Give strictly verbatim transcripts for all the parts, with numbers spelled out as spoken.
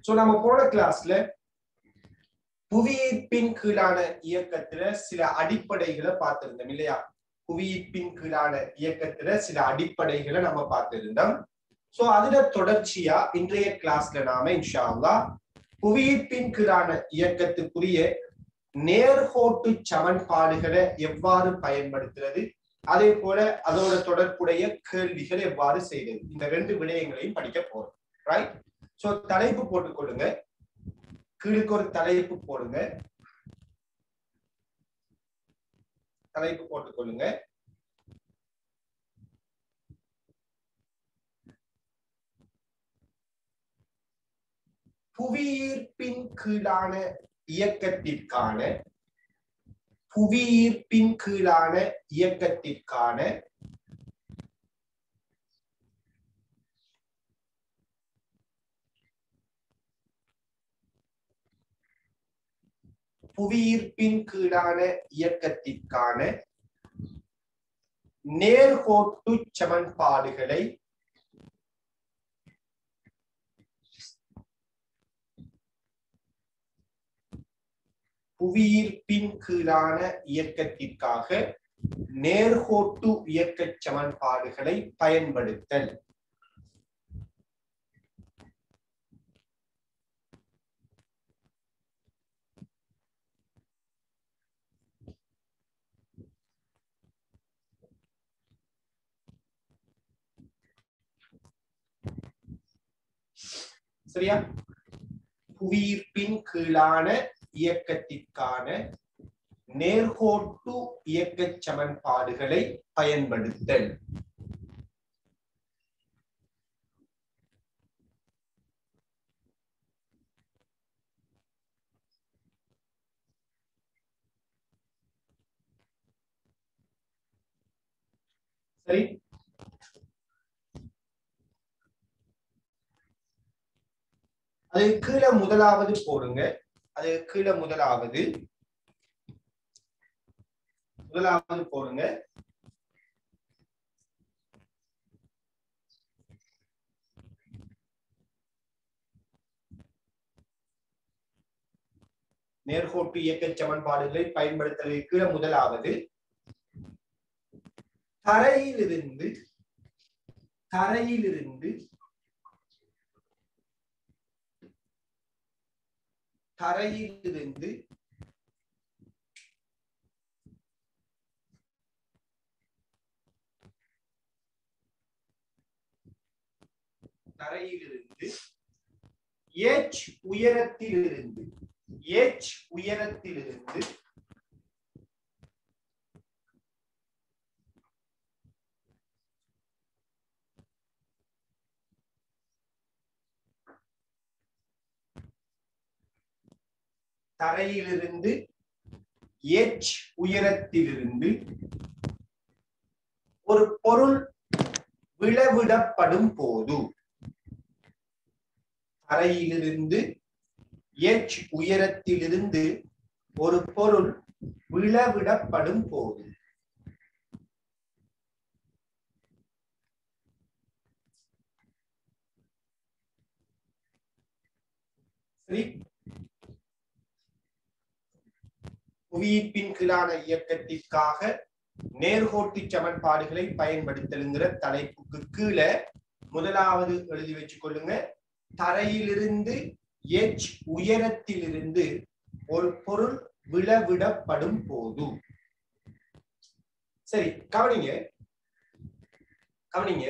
So நம்ம போன கிளாஸ்ல புவியீர்ப்பின் கீழான இயக்கத்துல சில அடிப்படைகளை பார்த்திருந்தோம் இல்லையா? புவியீர்ப்பின் கீழான இயக்கத்துல சில அடிப்படைகளை நம்ம பார்த்திருந்தோம். சோ அதுல தொடர்ச்சியா இன்றைய கிளாஸ்ல நாம இன்ஷா அல்லாஹ் புவியீர்ப்பின் கீழான இயக்கத்துக்குரிய நேர்கோட்டு சமன்பாடுகளை எவ்வாறு பயன்படுத்துறது, அதே போல அதோட தொடர்புடைய கேள்விகள் எவ்வாறு செய்வது, இந்த ரெண்டு விடயங்களையும் படிக்க போறோம். ரைட்? சோ தலைப்பு போட்டுக்கொள்ளுங்க, கீழுக்கு ஒரு தலைப்பு போடுங்க, தலைப்பு போட்டுக்கொள்ளுங்க. புவியீர்ப்பின் கீழான இயக்கத்திற்கான புவியீர்ப்பின் கீழான இயக்கத்திற்கான புவியீர்ப்பின் கீழான இயக்கத்திற்கான நேர்கோட்டு சமன்பாடுகளை புவியீர்ப்பின் கீழான இயக்கத்திற்காக நேர்கோட்டு இயக்க சமன்பாடுகளை பயன்படுத்தல். சரியா? புவியீர்ப்பின் கீழான இயக்கத்திற்கான நேர்கோட்டு இயக்க சமன்பாடுகளை பயன்படுத்தல். சரி, அது கீழே முதலாவது போடுங்க. அது கீழே முதலாவது முதலாவது போடுங்க. நேர்கோட்டு இயக்க சமன்பாடுகளை பயன்படுத்துவது கீழே முதலாவது தரையிலிருந்து தரையிலிருந்து தரையிலிருந்து தரையிலிருந்து h உயரத்திலிருந்து h உயரத்திலிருந்து தரையிலிருந்து h உயரத்திலிருந்து ஒரு பொருள் விழவிடப்படும் போது தரையிலிருந்து h உயரத்திலிருந்து ஒரு பொருள் விழவிடப்படும் போது சரி, புவியீர்ப்பின் கீழான இயக்கத்திற்காக நேர்கோட்டு சமன்பாடுகளை பயன்படுத்தலுங்கிற தலைப்புக்கு கீழே முதலாவது எழுதி வச்சுக் கொள்ளுங்க. தரையிலிருந்து h உயரத்திலிருந்து ஒரு பொருள் விழவிடப்படும் போது. சரி, கவனிங்க கவனிங்க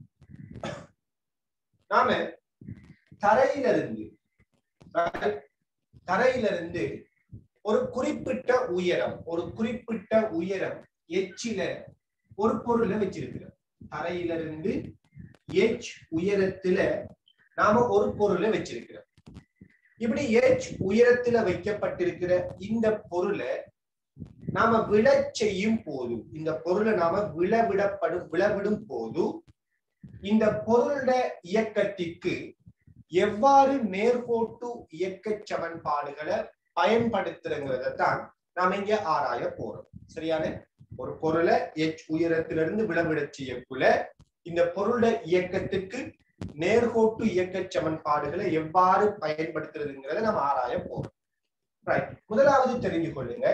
நாம தரையிலிருந்து தரையிலிருந்து ஒரு குறிப்பிட்ட உயரம் ஒரு குறிப்பிட்ட உயரம் எச்சில ஒரு பொருளை வச்சிருக்கிறோம். தரையிலிருந்து h உயரத்துல நாம ஒரு பொருளை வச்சிருக்கிறோம். இப்படி h உயரத்துல வைக்கப்பட்டிருக்கிற இந்த பொருளை நாம விழ செய்யும் போது, இந்த பொருளை நாம விழவிடப்படும் விழவிடும் போது இந்த பொருளோட இயக்கத்திற்கு எவ்வாறு நேர்கோட்டு இயக்க சமன்பாடுகளை பயன்படுத்துறங்கிறதான் நாம இங்க ஆராய போறோம். சரியான? ஒரு பொருளை h உயரத்திலிருந்து விழவிட செய்யக்குள்ள இந்த பொருளோட இயக்கத்துக்கு நேர்கோட்டு இயக்க சமன்பாடுகளை எவ்வாறு பயன்படுத்துறதுங்கிறத நம்ம ஆராய போறோம். ரைட், முதலாவது தெரிஞ்சு கொள்ளுங்க,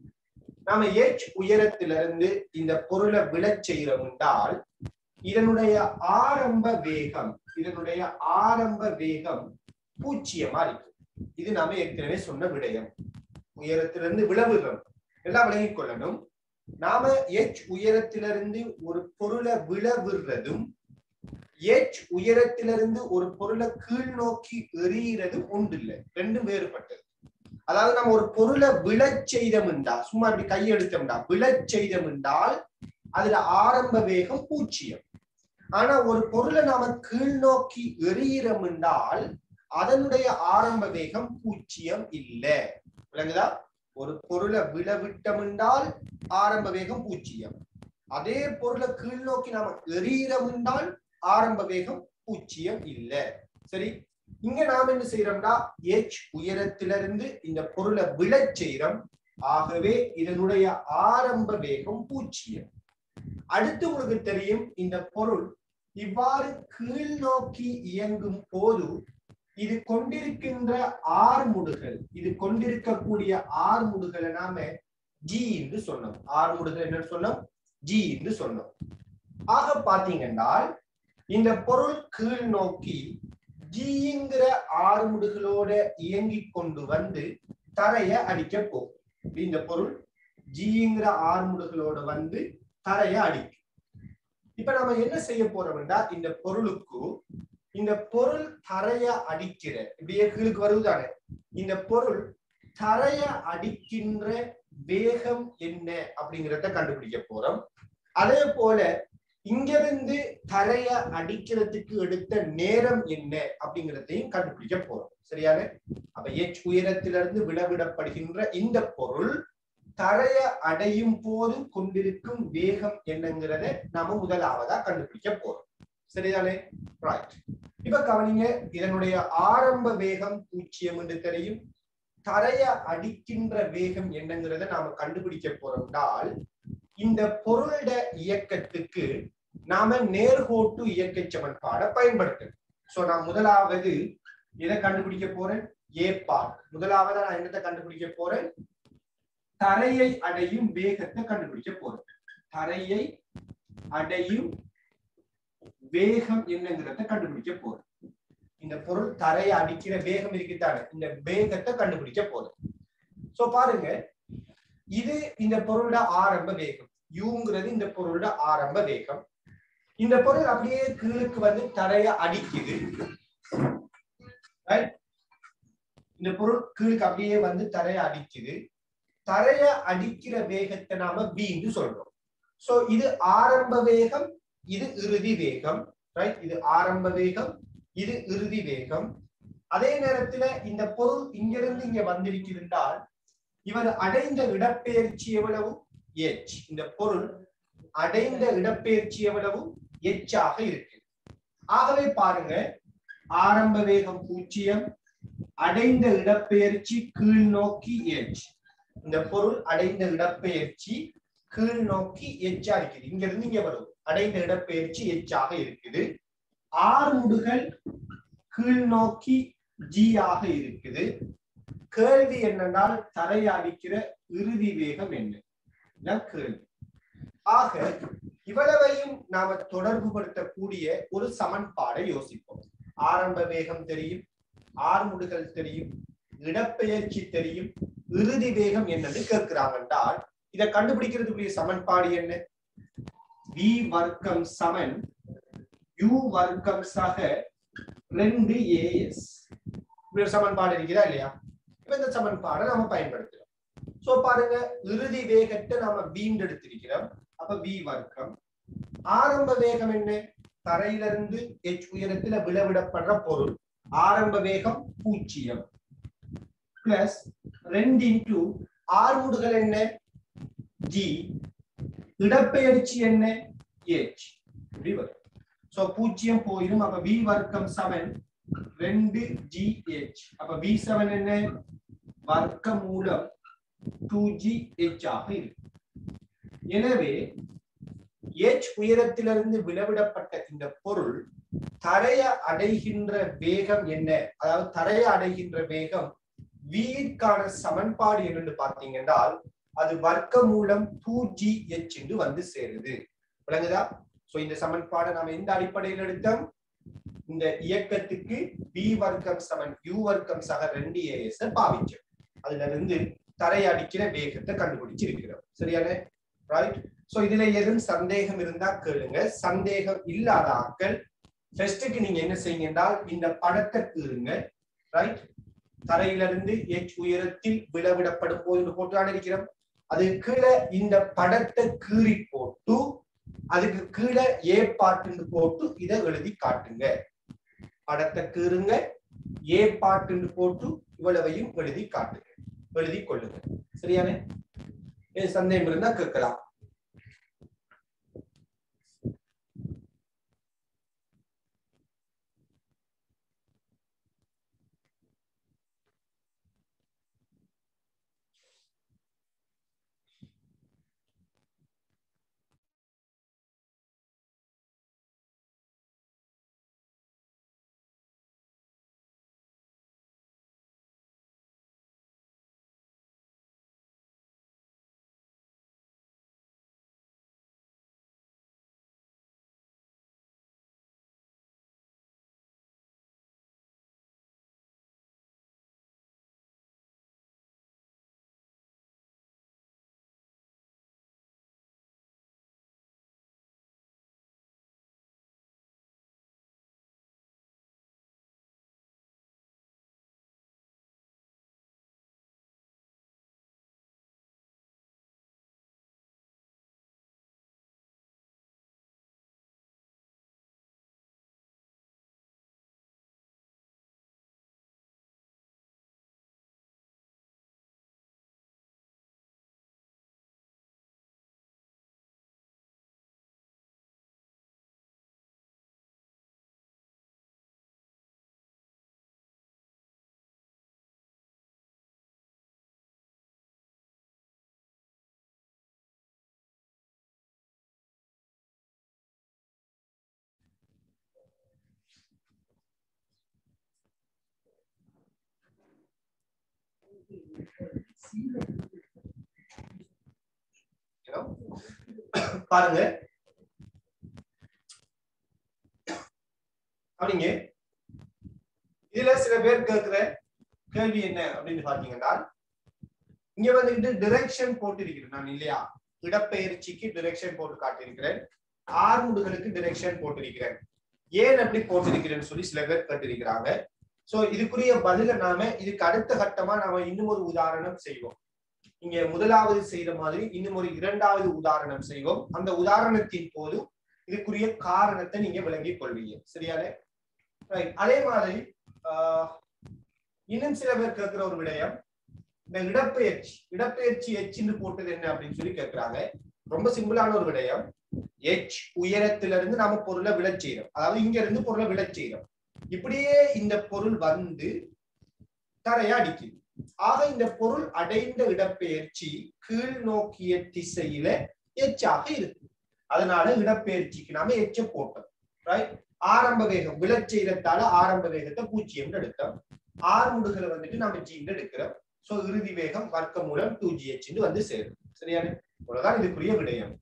நாம h உயரத்திலிருந்து இந்த பொருளை விழச் செய்யறோம் என்றால் இதனுடைய ஆரம்ப வேகம் இதனுடைய ஆரம்ப வேகம் பூஜ்ஜியமா இருக்கு. இது நாம ஏற்கனவே சொன்ன விடயம். உயரத்திலிருந்து விழவுகிறோம், எல்லாம் விளங்கிக் கொள்ளணும். நாம h உயரத்திலிருந்து ஒரு பொருளை விழவிடுறதும் h உயரத்திலிருந்து ஒரு பொருளை கீழ் நோக்கி எறிகிறதும் ஒன்று இல்லை, ரெண்டும் வேறுபட்டது. அதாவது நம்ம ஒரு பொருளை விழச் செய்தோம் என்றால், சும்மா இப்படி கையெடுத்தோம்டா விழச் செய்தோம் என்றால் அதுல ஆரம்ப வேகம் பூஜ்ஜியம். ஆனா ஒரு பொருளை நாம கீழ் நோக்கி எறிகிறோம் என்றால் அதனுடைய ஆரம்ப வேகம் பூஜ்ஜியம் இல்லை. விளங்குதா? ஒரு பொருளை விழவிட்டோம் என்றால் ஆரம்ப வேகம் பூஜ்ஜியம். அதே பொருளை கீழ் நோக்கி நாம எறிகிறோம் என்றால் ஆரம்ப வேகம் பூஜ்ஜியம் இல்லை. சரி, இங்க நாம என்ன செய்யறோம்னா h உயரத்திலிருந்து இந்த பொருளை விழச் செய்யறோம். ஆகவே இதனுடைய ஆரம்ப வேகம் பூஜ்ஜியம். அடுத்து உங்களுக்கு தெரியும், இந்த பொருள் இவ்வாறு கீழ் நோக்கி இயங்கும் போது இது கொண்டிருக்கின்ற ஆர்முடுகள் இது கொண்டிருக்கக்கூடிய ஆர்முடுகளை நாம g என்று சொன்னோம். ஆர்முடுகள் என்ன சொன்னோம்? g என்று சொன்னோம். ஆக பாத்தீங்கன்னா இந்த பொருள் கீழ் நோக்கி ஜிங்கிற ஆர்முடுகளோட இயங்கி கொண்டு வந்து தரைய அடிக்க போகும். இந்த பொருள் ஜிங்கிற ஆர்முடுகளோட வந்து தரைய அடிக்கும். இப்ப நம்ம என்ன செய்ய போறோம்னா, இந்த பொருளுக்கு இந்த பொருள் தரைய அடிக்கிற இப்படியே கீழுக்கு வருவதானே, இந்த பொருள் தரைய அடிக்கின்ற வேகம் என்ன அப்படிங்கிறத கண்டுபிடிக்க போறோம். அதே போல இங்கிருந்து தரைய அடிக்கிறதுக்கு எடுத்த நேரம் என்ன அப்படிங்கிறதையும் கண்டுபிடிக்க போறோம். சரியான? அப்ப h உயரத்திலிருந்து விழவிடப்படுகின்ற இந்த பொருள் தரைய அடையும் போது கொண்டிருக்கும் வேகம் என்னங்கிறத நாம முதலாவதா கண்டுபிடிக்க போறோம். சரிதானே? ரைட். இப்ப கவனிங்க, இதனுடைய ஆரம்ப வேகம் பூஜ்ஜியம் என்று தெரியும். தரைய அடிக்கின்ற வேகம் என்னங்கிறத நாம கண்டுபிடிக்க போறோம்னால் இந்த பொருளோட இயக்கத்துக்கு நாம நேர்கோட்டு இயக்க சமன்பாடை பயன்படுத்தணும். சோ நான் முதலாவது எதை கண்டுபிடிக்க போறேன்? A part. முதலாவது நான் என்னத்தை கண்டுபிடிக்க போறேன்? தரையை அடையும் வேகத்தை கண்டுபிடிக்க போறேன். தரையை அடையும் வேகம் என்னங்கிறத கண்டுபிடிக்க போறேன். இந்த பொருள் தரையை அடிக்கிற வேகம் இருக்குதானே, இந்த வேகத்தை கண்டுபிடிக்க போறேன். சோ பாருங்க, இது இந்த பொருளோட ஆரம்ப வேகம். யூங்கிறது இந்த பொருளோட ஆரம்ப வேகம். இந்த பொருள் அப்படியே கீழுக்கு வந்து தரைய அடிக்குது. இந்த பொருள் கீழுக்கு அப்படியே வந்து தரைய அடிக்குது. தரைய அடிக்கிற வேகத்தை நாம v என்று சொல்றோம். சோ இது ஆரம்ப வேகம், இது இறுதி வேகம். ரைட்? இது ஆரம்ப வேகம், இது இறுதி வேகம். அதே நேரத்துல இந்த பொருள் இங்கிருந்து இங்க வந்திருக்கிறால் இவர் அடைந்த இடப்பெயர்ச்சி எவ்வளவு? h. இந்த பொருள் அடைந்த இடப்பெயர்ச்சி எவ்வளவு? h ஆக இருக்கு. ஆகவே பாருங்க, ஆரம்ப வேகம் பூஜ்ஜியம், அடைந்த இடப்பெயர்ச்சி கீழ் நோக்கி h. இந்த பொருள் அடைந்த இடப்பெயர்ச்சி கீழ் நோக்கி h ஆ இருக்குது. இங்க இருந்து இங்க வரும் அடைந்த இடப்பெயர்ச்சி h ஆக இருக்குது. ஆர்முடுகள் கீழ் நோக்கி g ஆக இருக்குது. கேள்வி என்னென்றால் தரைய அடிக்கிற இறுதி வேகம் என்ன கேள்வி. ஆக இவ்வளவையும் நாம தொடர்பு படுத்தக்கூடிய ஒரு சமன்பாடை யோசிப்போம். ஆரம்ப வேகம் தெரியும், ஆர்முடுகள் தெரியும், இடப்பெயர்ச்சி தெரியும், இறுதி வேகம் என்னன்னு கேட்கிறாங்க என்றால் இதை கண்டுபிடிக்கிறதுக்குரிய சமன்பாடு என்ன? v வர்க்கம் சமன் u வர்க்கம் சக ரெண்டு ஏஎஸ். இப்படி ஒரு சமன்பாடு இருக்கிறதா இல்லையா? இப்ப இந்த சமன்பாடை நாம பயன்படுத்துறோம். சோ பாருங்க, இறுதி வேகத்தை நாம v எடுத்திருக்கிறோம். அப்ப v வர்க்கம். ஆரம்ப வேகம் என்ன? தரையிலிருந்து h உயரத்துல விழவிடப்படுற பொருள் ஆரம்ப வேகம் பூஜ்ஜியம் பிளஸ் ரெண்டு இன்டு ஆர்முடுகள் என்ன? g. இடப்பெயர்ச்சி என்ன? h. இப்படி வரும். சோ பூஜ்ஜியம் போயிடும். அப்ப v வர்க்கம் சமன் ரெண்டு ஜி எச். அப்ப v செவன் என்ன? வர்க்க மூலம் டூ ஜி எச் ஆக இருக்கு. எனவே h உயரத்திலிருந்து விழவிடப்பட்ட இந்த பொருள் தரைய அடைகின்ற வேகம் என்ன, அதாவது தரைய அடைகின்ற வேகம் வீற்கான சமன்பாடு என்னன்னு பார்த்தீங்கன்னால் அது வர்க்கமூலம் டூ ஜி எச் என்று வந்து சேருது. விளங்குதா? சோ இந்த சமன்பாடை நாம எந்த அடிப்படையில் எடுத்தோம்? இந்த இயக்கத்துக்கு v வர்க்கம் சமன் u வர்க்கம் சக ரெண்டு ஏஎஸ் பாவிச்சோம். அதுல இருந்து தரை அடிக்கிற வேகத்தை கண்டுபிடிச்சிருக்கிறோம். சரியானே? ரைட். சோ இதுல எதுவும் சந்தேகம் இருந்தா கேளுங்க. சந்தேகம் இல்லாத ஆட்கள் ஃபர்ஸ்ட்க்கு நீங்க என்ன செய்யுங்க என்றால் இந்த படத்தை கீறுங்க. ரைட். தரையிலிருந்து h உயரத்தில் விளவிடப்படும் போது போட்டு இருக்கிறோம். அது கீழே இந்த படத்தை கீறி போட்டு அதுக்கு கீழே ஏ பாட்டு போட்டு இதை எழுதி காட்டுங்க. படத்தை கீறுங்க, ஏ பாட்டு போட்டு இவ்வளவையும் எழுதி காட்டுங்க, எழுதி கொள்ளுங்க. சரியானே? சந்தேகம் இருந்தா கேட்கலாம். பாருங்க, அப்படிங்க இதுல சில பேர் கேட்கிற கேள்வி என்ன அப்படின்னு பாத்தீங்கன்னா, இங்க வந்துட்டு டிரெக்ஷன் போட்டு இருக்கிறேன் நான் இல்லையா? இடப்பெயர்ச்சிக்கு டிரெக்ஷன் போட்டு காட்டியிருக்கிறேன், ஆர்முடுகளுக்கு டிரெக்ஷன் போட்டிருக்கிறேன். ஏன் அப்படி போட்டிருக்கிறேன்னு சொல்லி சில பேர் கேட்டிருக்கிறாங்க. சோ இதுக்குரிய பதில நாம இதுக்கு அடுத்த கட்டமா நாம இன்னும் ஒரு உதாரணம் செய்வோம். இங்க முதலாவது செய்த மாதிரி இன்னும் ஒரு இரண்டாவது உதாரணம் செய்வோம். அந்த உதாரணத்தின் போது இதுக்குரிய காரணத்தை நீங்க விளங்கிக் கொள்வீங்க. சரியானே? அதே மாதிரி ஆஹ் இன்னும் சில பேர் கேட்கிற ஒரு விடயம், இந்த இடப்பெயர்ச்சி இடப்பெயர்ச்சி எச்ன்னு போட்டது என்ன அப்படின்னு சொல்லி கேட்கிறாங்க. ரொம்ப சிம்பிளான ஒரு விடயம். எச் உயரத்தில இருந்து நாம பொருளை விழச் செய்யறோம், அதாவது இங்க இருந்து பொருளை விழச் செய்யறோம். இப்படியே இந்த பொருள் வந்து தரையா அடிக்குது. ஆக இந்த பொருள் அடைந்த இடப்பெயர்ச்சி கீழ் நோக்கிய திசையில எச்சாக இருக்கு. அதனால இடப்பெயர்ச்சிக்கு நாம எச்ச போட்டோம். ரைட். ஆரம்ப வேகம் விழச் செய்யறதால ஆரம்ப வேகத்தை பூஜ்ஜியம் எடுத்தோம். ஆர்முடுகளை வந்துட்டு நாம ஜி எடுக்கிறோம். சோ இறுதி வேகம் வர்க்க மூலம் டூ ஜி எச் வந்து சேரும். சரியான? அவ்வளவுதான் இதுக்குரிய விடயம்.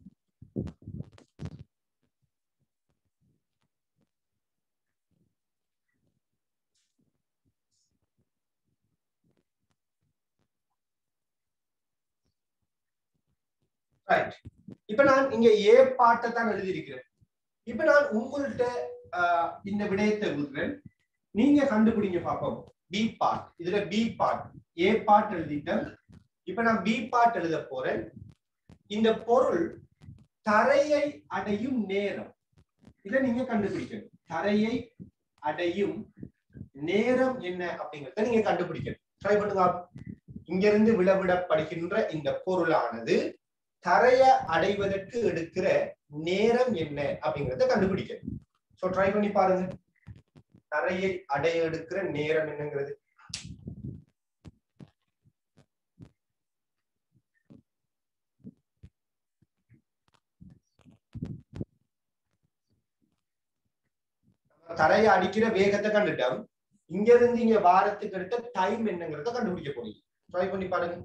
ரைட். இப்ப நான் இங்க ஏ பாட்டை தான் எழுதியிருக்கிறேன். இப்ப நான் உங்கள்கிட்ட இந்த விடயத்தை விடுறேன், நீங்க கண்டுபிடிங்க பாப்போம். பி பார்ட், இதுல பி பார்ட் ஏ பார்ட் எழுதிட்டேன். இப்ப நான் பி பார்ட் எழுத போறேன். இந்த பொருள் தரையை அடையும் நேரம் இதை நீங்க கண்டுபிடிக்கணும். தரையை அடையும் நேரம் என்ன அப்படிங்கறத நீங்க கண்டுபிடிக்கணும். ட்ரை பண்ணுங்க. இங்க இருந்து விளவிடப்படுகின்ற இந்த பொருளானது தரைய அடைவதற்கு எடுக்கிற நேரம் என்ன அப்படிங்கறத கண்டுபிடிக்கணும். சோ ட்ரை பண்ணி பாருங்க. தரையை அடைய எடுக்கிற நேரம் என்னங்கிறது தரையை அடிக்கிற வேகத்தை கண்டுட்டோம். இங்க இருந்து இங்க வாரத்துக்கு எடுத்த டைம் என்னங்கிறத கண்டுபிடிக்க போறீங்க. ட்ரை பண்ணி பாருங்க.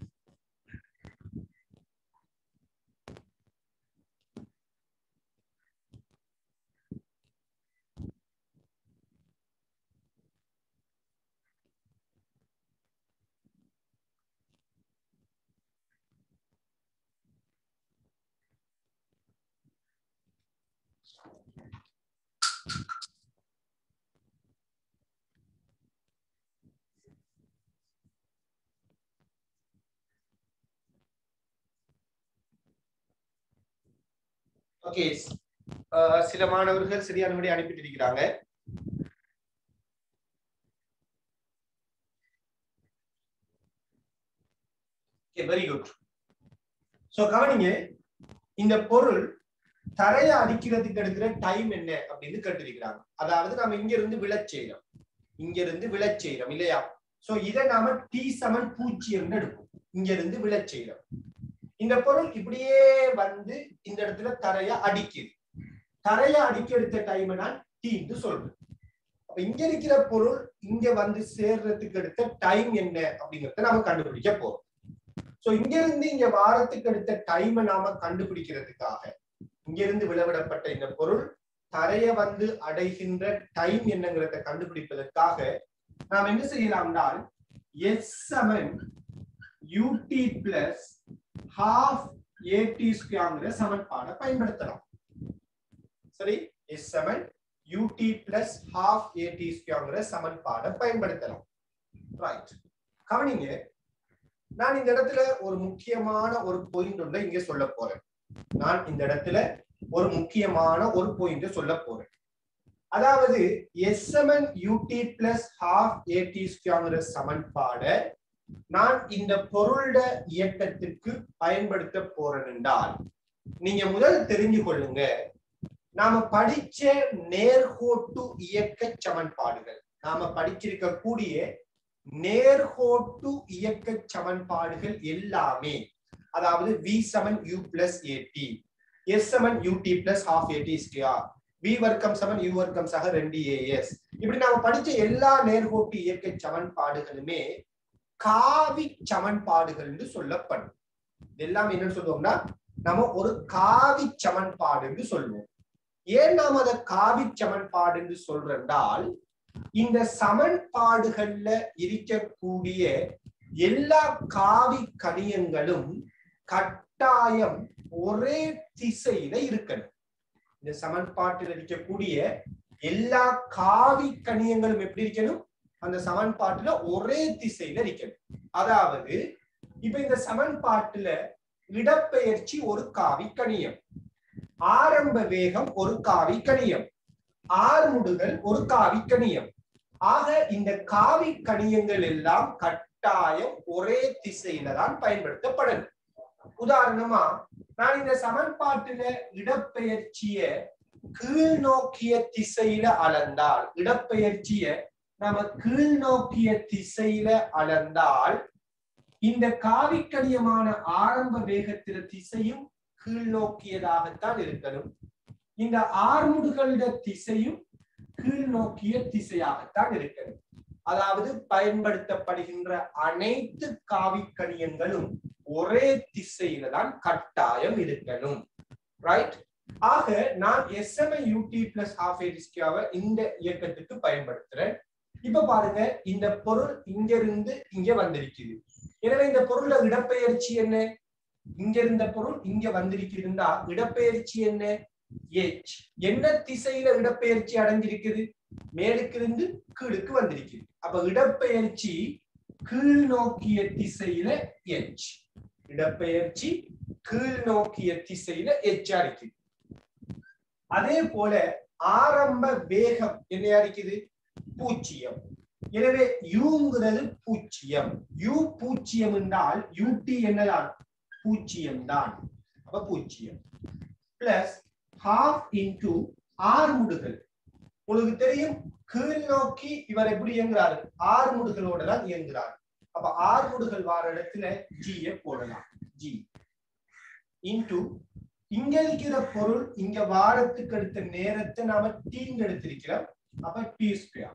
ஓகே, சில மாணவர்கள் சரியானபடி அனுப்பிட்டு இருக்கிறாங்க. Very good. சோ கவனிங்க, இந்த பொருள் தரையை அடிக்கிறதுக்கு எடுக்கிற டைம் என்ன அப்படின்னு கேட்டிருக்கிறாங்க. அதாவது நாம இங்க இருந்து விழச் செய்யறோம், இங்க இருந்து விழச் செய்யறோம் இல்லையா? சோ இதை நாம டி சமன் பூஜ்ஜியம் எடுப்போம். இங்க இருந்து விழச் செய்யறோம். இந்த பொருள் இப்படியே வந்து இந்த இடத்துல தரைய அடிக்குது. தரைய அடிக்க எடுத்த டைம் நான் டீன்னு சொல்றேன். அப்ப இங்க இருக்கிற பொருள் இங்க வந்து சேர்றதுக்கு எடுத்த டைம் என்ன அப்படிங்கறத நாம கண்டுபிடிக்க போறோம். சோ இங்க இருந்து இங்க வாரத்துக்கு எடுத்த டைமை நாம கண்டுபிடிக்கிறதுக்காக இங்க இருந்து விளவிடப்பட்ட இந்த பொருள் தரைய வந்து அடைகின்ற டைம் என்னங்கிறத கண்டுபிடிப்பதற்காக நாம் என்ன செய்யலாம்னால் எஸ் சமன் யூடி பிளஸ் half at ஸ்கொயர்ங்கிற சமன்பாடை பயன்படுத்தலாம். சரி, s சமன் ut plus half at ஸ்கொயர்ங்கிற சமன்பாடை பயன்படுத்தலாம். ரைட், கவனிங்க, நான் இந்த இடத்துல ஒரு முக்கியமான ஒரு பாயிண்ட் ஒன்றை இங்க சொல்ல போறேன். நான் இந்த இடத்துல ஒரு முக்கியமான ஒரு பாயிண்ட் சொல்ல போறேன். அதாவது s சமன் ut plus half at ஸ்கொயர்ங்கிற சமன்பாடை நான் இந்த பொருளோட இயக்கத்திற்கு பயன்படுத்த போறேன் என்றால் நீங்க முதல் தெரிஞ்சு கொள்ளுங்க, நாம படிச்ச நேர்கோட்டு இயக்க சமன்பாடுகள், நாம படிச்சிருக்க கூடிய நேர்கோட்டு இயக்க சமன்பாடுகள் எல்லாமே, அதாவது v சமன் u பிளஸ் at, s சமன் ut plus half at square, v வர்க்கம் சமன் u வர்க்கம் சக ரெண்டு as, இப்படி நாம படிச்ச எல்லா நேர்கோட்டு இயக்க சமன்பாடுகளுமே காவி சமன்பாடுகள் என்று சொல்லப்படும். இதெல்லாம் என்ன சொல்லுவோம்னா நம்ம ஒரு காவி சமன்பாடு என்று சொல்லுவோம். ஏன் நாம் அதை காவி சமன்பாடு என்று சொல்றால் இந்த சமன்பாடுகள்ல இருக்கக்கூடிய எல்லா காவி கணியங்களும் கட்டாயம் ஒரே திசையில இருக்கணும். இந்த சமன்பாட்டில் இருக்கக்கூடிய எல்லா காவி கணியங்களும் எப்படி இருக்கணும்? அந்த சமன்பாட்டுல ஒரே திசையில இருக்கணும். அதாவது இப்ப இந்த சமன்பாட்டுல இடப்பெயர்ச்சி ஒரு காவி கணியம், ஆரம்ப வேகம் ஒரு காவி கணியம், ஆர்முடுகள் ஒரு காவி கணியம். ஆக இந்த காவி கணியங்கள் எல்லாம் கட்டாயம் ஒரே திசையில தான் பயன்படுத்தப்படணும். உதாரணமா நான் இந்த சமன்பாட்டுல இடப்பெயர்ச்சிய கீழ் நோக்கிய திசையில அளந்தால், இடப்பெயர்ச்சிய நாம கீழ் நோக்கிய திசையில அளந்தால் இந்த காவிக்கணியமான ஆரம்ப வேகத்தில திசையும் கீழ் நோக்கியதாகத்தான் இருக்கணும். இந்த ஆர்முடுகளோட திசையும் கீழ் நோக்கிய திசையாகத்தான் இருக்கணும். அதாவது பயன்படுத்தப்படுகின்ற அனைத்து காவிக்கணியங்களும் ஒரே திசையில தான் கட்டாயம் இருக்கணும். ரைட்? ஆக நான் s சமன் ut plus half at ஸ்கொயரை இந்த இயக்கத்துக்கு பயன்படுத்துறேன். இப்ப பாருங்க, இந்த பொருள் இங்க இருந்து இங்க வந்திருக்குது. எனவே இந்த பொருளோட இடப்பெயர்ச்சி என்ன? இங்க இருந்த பொருள் இங்க வந்திருக்குதுன்னா இடப்பெயர்ச்சி என்ன? h. என்ன திசையில இடப்பெயர்ச்சி அடைஞ்சிருக்குது? மேலுக்கு இருந்து கீழுக்கு வந்திருக்குது. அப்ப இடப்பெயர்ச்சி கீழ் நோக்கிய திசையில h. இடப்பெயர்ச்சி கீழ் நோக்கிய திசையில h இருக்குது. அதே போல ஆரம்ப வேகம் என்னையா இருக்குது? பூஜ்ஜியம். எனவே யூங்கிறது பூஜ்ஜியம். u பூஜ்ஜியம் என்றால் ut என்னதான்? பூஜ்ஜியம் தான். அப்ப பூஜ்ஜியம் பிளஸ் half into ஆர்முடுகள். உங்களுக்கு தெரியும், கீழ் நோக்கி இவர் எப்படி இயங்குறாரு? ஆர்முடுகளோட தான் இயங்குறாரு. அப்ப ஆர்முடுகள் வார இடத்துல g போடலாம். g into இங்க இருக்கிற பொருள் இங்க வாரத்துக்கு அடுத்த நேரத்தை நாம t எடுத்திருக்கிறோம். அப்ப t square.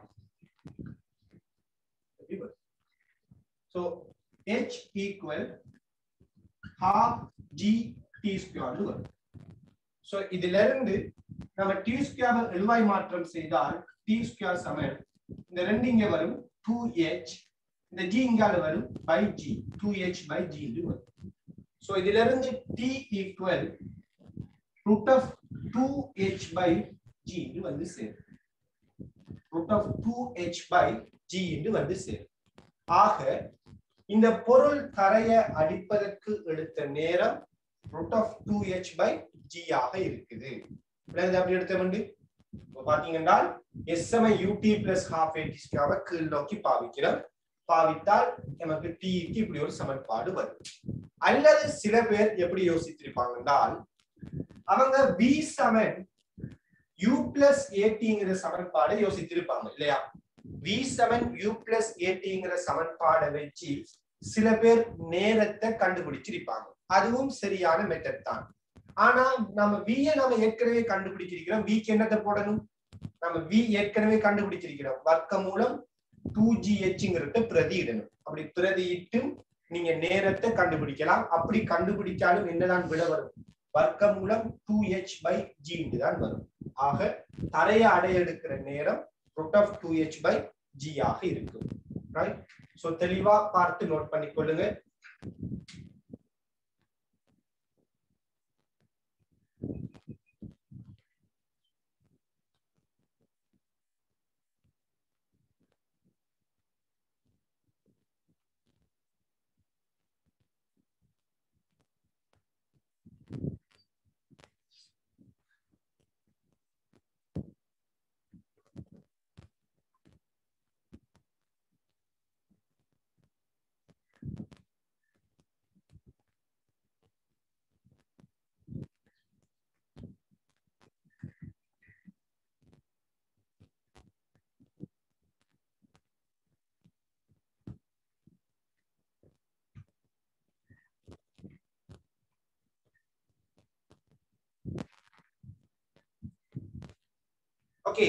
So h equal half g t square னு வரும். So இதில இருந்து நம்ம t square எழுவாய் மாற்றம் செய்தால் t square சமம் இந்த ரெண்டு இங்க வரும் two h, இந்த g இங்கால வரும் by g, two h by g னு வரும். So இதில இருந்து t equal root of two h by g னு வந்து சேரும். root of two h by g னு வந்து சேரும். ஆக இந்த பொருள் தரைய அடிப்பதற்கு எடுத்த நேரம் root of two h by g ஆக இருக்குது. இத அப்படி எடுத்த வந்து பாத்தீங்கன்னா s சமம் ut plus half at ஸ்கொயரை கீழ் நோக்கி பாவிக்கிறோம். பாவித்தால் நமக்கு t க்கு இப்படி ஒரு சமன்பாடு வரும். அல்லது சில பேர் எப்படி யோசித்திருப்பாங்க என்றால் அவங்க v சமம் u plus at ங்கற சமன்பாடை யோசித்திருப்பாங்க இல்லையா? v சமம் u plus at ங்கற சமன்பாடை வச்சு சில பேர் நேரத்தை கண்டுபிடிச்சிருப்பாங்க. அதுவும் சரியான மெத்தட் தான். ஆனா நம்ம v யை நாம ஏற்கனவே கண்டுபிடிச்சிருக்கிறோம். v க்கு என்னத்தை போடணும்? நம்ம v ஏற்கனவே கண்டுபிடிச்சிருக்கிறோம். வர்க்கமூலம் two g h ங்கறத பிரதியிடணும். அப்படி பிரதியிட்டு நீங்க நேரத்தை கண்டுபிடிக்கலாம். அப்படி கண்டுபிடிச்சாலும் என்னதான் விட வரும்? வர்க்கமூலம் two h by g ன்னு தான் வரும். ஆக தரைய அடைய எடுக்கிற நேரம் root of two h by g ஆக இருக்கும். ரைட்? சோ தெளிவா பார்த்து நோட் பண்ணிக்கொள்ளுங்க. ஓகே,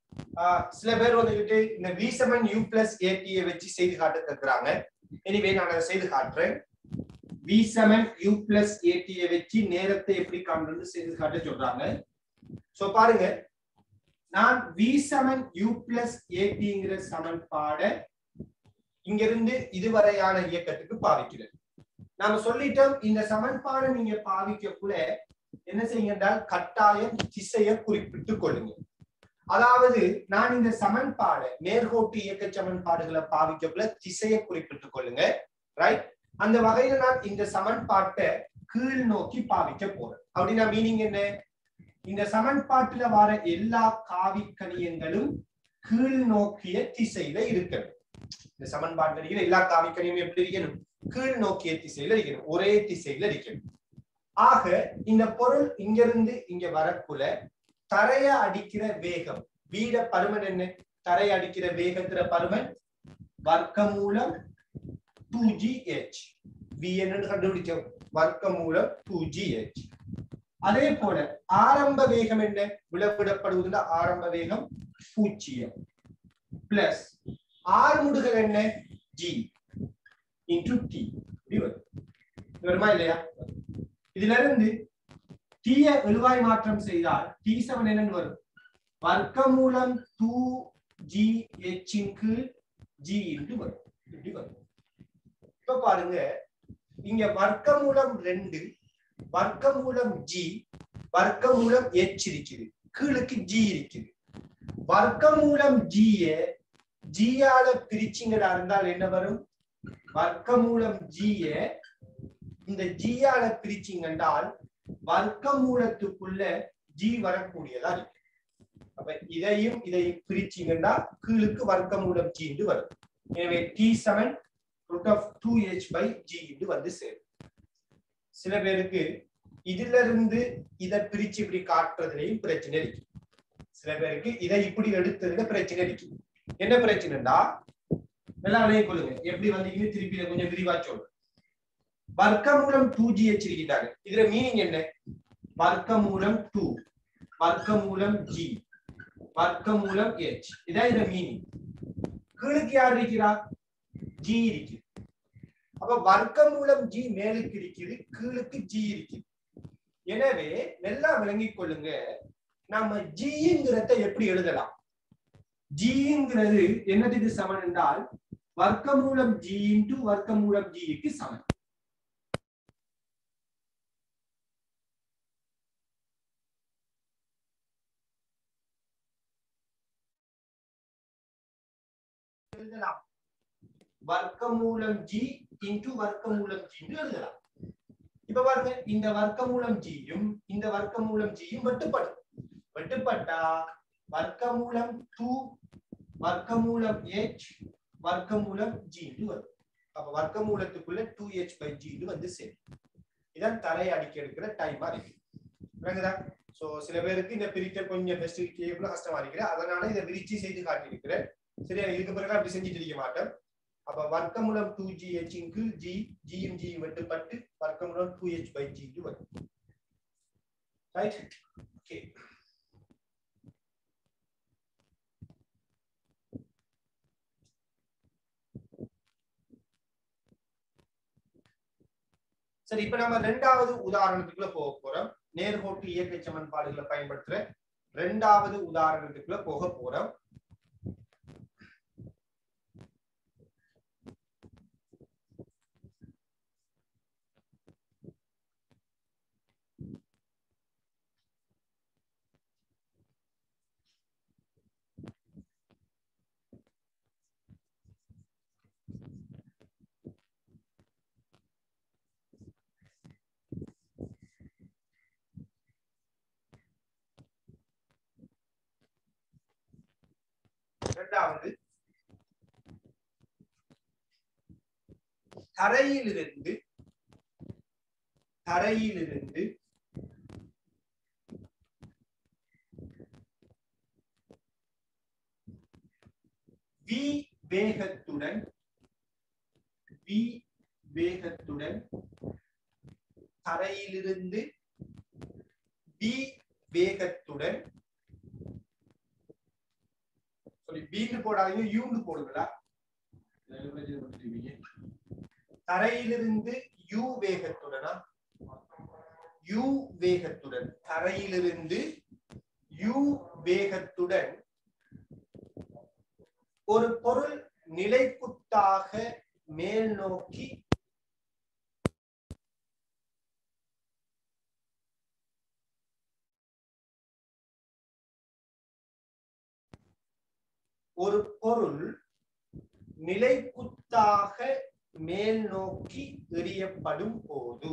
சில பேர் வந்துட்டு இந்த v சமம் u plus at ஐ வச்சு செய்து காட்ட கேக்குறாங்க. எனிவே நான் அதை செய்து காட்டுறேன். v சமம் u plus at ஐ வச்சு நேரத்தை எப்படி காண்றது செய்து காட்ட சொல்றாங்க. சோ பாருங்க, நான் v சமம் u plus at ங்கற சமன்பாடை இங்க இருந்து இதுவரையான இயக்கத்துக்கு பாவிக்கிறேன். நாம சொல்லிட்டோம் இந்த சமன்பாடை நீங்க பாவிக்கக்குள்ள என்ன செய்யுங்க என்றால் கட்டாயம் திசையை குறிப்பிட்டுக் கொள்ளுங்க. அதாவது நான் இந்த சமன்பாடு நேர்கோட்டு இயக்க சமன்பாடுகளை பாவிக்கக்குள்ள திசையை குறிப்பிட்டுக் கொள்ளுங்க. ரைட்? அந்த வகையில நான் இந்த சமன்பாட்டை கீழ் நோக்கி பாவிக்க போறேன். அப்படின்னா மீனிங் என்ன? இந்த சமன்பாட்டுல வர எல்லா காவிக்கணியங்களும் கீழ் நோக்கிய திசையில இருக்கணும். இந்த சமன்பாட்டில் இருக்கிற எல்லா காவிக்கணியும் எப்படி இருக்கணும்? கீழ் நோக்கிய திசையில இருக்கணும். ஒரே திசையில இருக்கணும். ஆக இந்த பொருள் இங்கிருந்து இங்க வரக்குள்ள தரைய அடிக்கிற வேகம் வீட பருமன் என்ன? தரைய அடிக்கிற வேகத்திற பருமன் வர்க்கமூலம் two g h. v என்னன்னு கண்டுபிடிச்சோம், வர்க்கமூலம் two g h. அதே போல ஆரம்ப வேகம் என்ன? விளவிடப்படுவதுல ஆரம்ப வேகம் பூஜ்ஜியம் பிளஸ் ஆர்முடுகள் என்ன? g into t. வருமா இல்லையா? இதுல இருந்து t ஐ எழுவாய் மாற்றம் செய்தால் t சமம் என்னன்னு வரும்? வர்க்கமூலம் two g h க்கு g into வரும். இப்படி வரும். இப்ப பாருங்க, இங்க வர்க்கமூலம் ரெண்டு, வர்க்கமூலம் g, வர்க்கமூலம் h இருக்குது, கீழுக்கு g இருக்குது. வர்க்கமூலம் g ய g ஆல பிரிச்சிங்களா இருந்தால் என்ன வரும்? வர்க்கமூலம் g ய இந்த g ஆல பிரிச்சிங்க என்றால் வர்க்கமூலத்துக்குள்ள g வரக்கூடியதா இருக்கு. அப்ப இதையும் இதையும் பிரிச்சிங்கன்னா கீழுக்கு வர்க்கமூலம் g என்று வரும். எனவே t சமம் root of two h by g என்று வந்து சேரும். சில பேருக்கு இதுல இருந்து இதை பிரிச்சு இப்படி காட்டுறதுலயும் பிரச்சனை இருக்கு. சில பேருக்கு இதை இப்படி எடுத்ததுல பிரச்சனை இருக்கு. என்ன பிரச்சனைடா? எல்லாம் விளைய கொள்ளுங்க. எப்படி வந்தீங்கன்னு திருப்பி கொஞ்சம் விரிவா சொல்றேன். வர்க்கமூலம் two g h இருக்கிட்டாங்க. இதுல மீனிங் என்ன? வர்க்கமூலம் two, வர்க்கமூலம் g. வர்க்கமூலம் h. இதான் இந்த மீனிங். கீழுக்கு யார் இருக்கிறா? g இருக்கு. அப்ப வர்க்கமூலம் g மேலுக்கு இருக்குது, கீழுக்கு g இருக்கு. எனவே நல்லா விளங்கிக் கொள்ளுங்க, நாம g-ங்கிறத எப்படி எழுதலாம்? g-ங்கிறது என்னதுக்கு சமன் என்றால் வர்க்கமூலம் g இன்டு வர்க்கமூலம் g க்கு சமன். எழுதலாம் வர்க்கமூலம் g இன்டு வர்க்கமூலம் g என்று எழுதலாம். இப்ப பாருங்க, இந்த வர்க்கமூலம் g யும் இந்த வர்க்கமூலம் g யும் வெட்டுப்படும். வெட்டுப்பட்டா வர்க்கமூலம் two வர்க்கமூலம் h வர்க்கமூலம் g என்று வரும். அப்ப வர்க்கமூலத்துக்குள்ள two h by g என்று வந்து சேரும். இதான் தரை அடிக்க எடுக்கிற டைமா இருக்கு. புரியுதா? சோ சில பேருக்கு இந்த பிரிக்க கொஞ்சம் ஃபெஸ்டிவ் கேபிள் கஷ்டமா இருக்கு, அதனால இதை விரிச்சி செய்து காட்டி இருக்கிறேன். சரியா? இதுக்கு பிறகு அப்படி செஞ்சுட்டு இருக்க மாட்டேன். அப்ப வர்க்கமூலம் two g h into g, g யும் g யும் வெட்டுப்பட்டு வர்க்கமூலம் two h by g என்று வரும். ரைட்? ஓகே. சரி, இப்ப நம்ம இரண்டாவது உதாரணத்துக்குள்ள போக போறோம். நேர்கோட்டு இயக்க சமன்பாடுகளை பயன்படுத்துற இரண்டாவது உதாரணத்துக்குள்ள போக போறோம். இரண்டாவது, தரையிலிருந்து தரையிலிருந்து v வேகத்துடன் v வேகத்துடன் தரையிலிருந்து v வேகத்துடன் வீண்டு போடாதீங்க, யூண்டு போடுங்களா. தரையிலிருந்து u வேகத்துடனா u வேகத்துடன் தரையிலிருந்து u வேகத்துடன் ஒரு பொருள் நிலைக்குத்தாக மேல் நோக்கி ஒரு பொருள் நிலைக்குத்தாக மேல் நோக்கி எறியப்படும் போது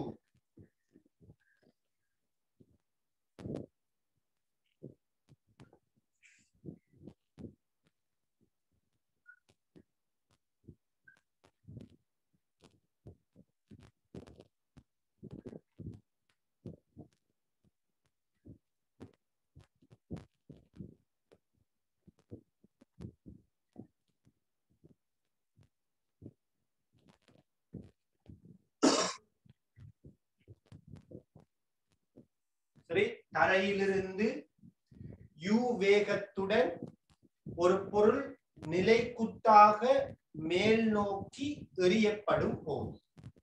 சரி, தரையிலிருந்து u வேகத்துடன் ஒரு பொருள் நிலைக்குத்தாக மேல் நோக்கி எறியப்படும் போது.